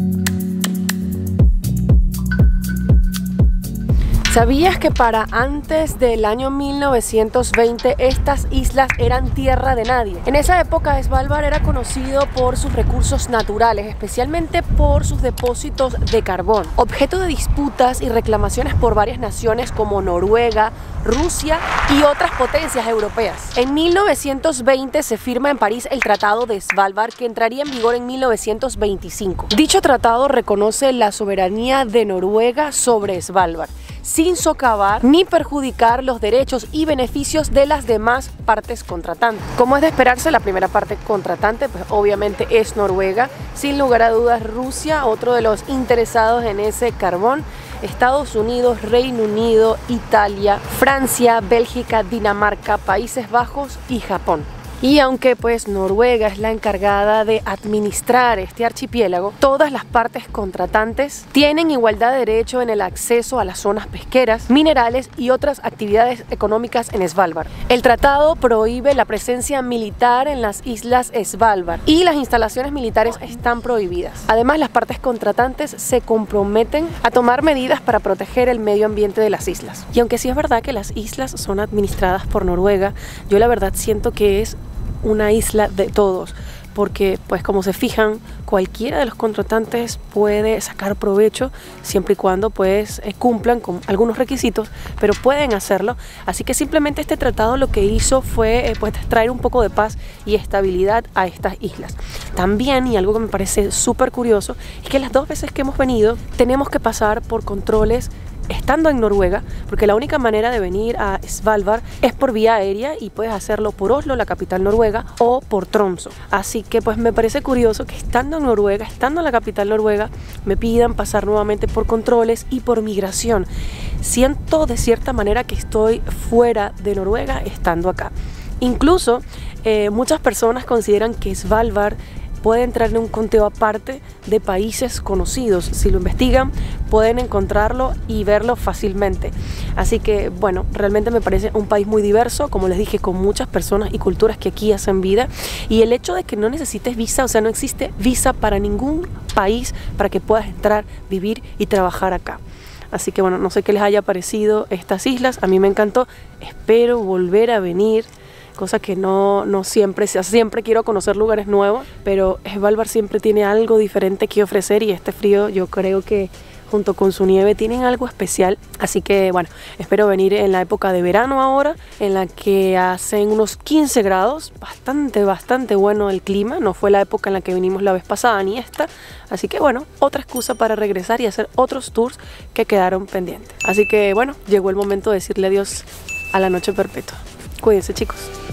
¿Sabías que para antes del año mil novecientos veinte estas islas eran tierra de nadie? En esa época Svalbard era conocido por sus recursos naturales, especialmente por sus depósitos de carbón, objeto de disputas y reclamaciones por varias naciones como Noruega, Rusia y otras potencias europeas. En mil novecientos veinte se firma en París el Tratado de Svalbard, que entraría en vigor en mil novecientos veinticinco. Dicho tratado reconoce la soberanía de Noruega sobre Svalbard, sin socavar ni perjudicar los derechos y beneficios de las demás partes contratantes. Como es de esperarse, la primera parte contratante pues obviamente es Noruega, sin lugar a dudas Rusia, otro de los interesados en ese carbón, Estados Unidos, Reino Unido, Italia, Francia, Bélgica, Dinamarca, Países Bajos y Japón. Y aunque pues Noruega es la encargada de administrar este archipiélago, todas las partes contratantes tienen igualdad de derecho en el acceso a las zonas pesqueras, minerales y otras actividades económicas en Svalbard. El tratado prohíbe la presencia militar en las islas Svalbard y las instalaciones militares están prohibidas. Además, las partes contratantes se comprometen a tomar medidas para proteger el medio ambiente de las islas. Y aunque sí es verdad que las islas son administradas por Noruega, yo la verdad siento que es una isla de todos, porque pues como se fijan, cualquiera de los contratantes puede sacar provecho siempre y cuando pues eh, cumplan con algunos requisitos, pero pueden hacerlo. Así que simplemente este tratado lo que hizo fue eh, pues traer un poco de paz y estabilidad a estas islas. También, y algo que me parece súper curioso, es que las dos veces que hemos venido tenemos que pasar por controles estando en Noruega, porque la única manera de venir a Svalbard es por vía aérea y puedes hacerlo por Oslo, la capital noruega, o por Tromsø. Así que pues me parece curioso que estando en Noruega, estando en la capital noruega, me pidan pasar nuevamente por controles y por migración. Siento de cierta manera que estoy fuera de Noruega estando acá. Incluso eh, muchas personas consideran que Svalbard puede entrar en un conteo aparte de países conocidos. Si lo investigan, pueden encontrarlo y verlo fácilmente. Así que, bueno, realmente me parece un país muy diverso, como les dije, con muchas personas y culturas que aquí hacen vida. Y el hecho de que no necesites visa, o sea, no existe visa para ningún país para que puedas entrar, vivir y trabajar acá. Así que, bueno, no sé qué les haya parecido estas islas. A mí me encantó. Espero volver a venir. Cosa que no, no siempre, siempre quiero conocer lugares nuevos, pero Svalbard siempre tiene algo diferente que ofrecer y este frío yo creo que junto con su nieve tienen algo especial. Así que bueno, espero venir en la época de verano ahora, en la que hacen unos quince grados, bastante, bastante bueno el clima. No fue la época en la que vinimos la vez pasada ni esta, así que bueno, otra excusa para regresar y hacer otros tours que quedaron pendientes. Así que bueno, llegó el momento de decirle adiós a la noche perpetua. Cuídense, chicos.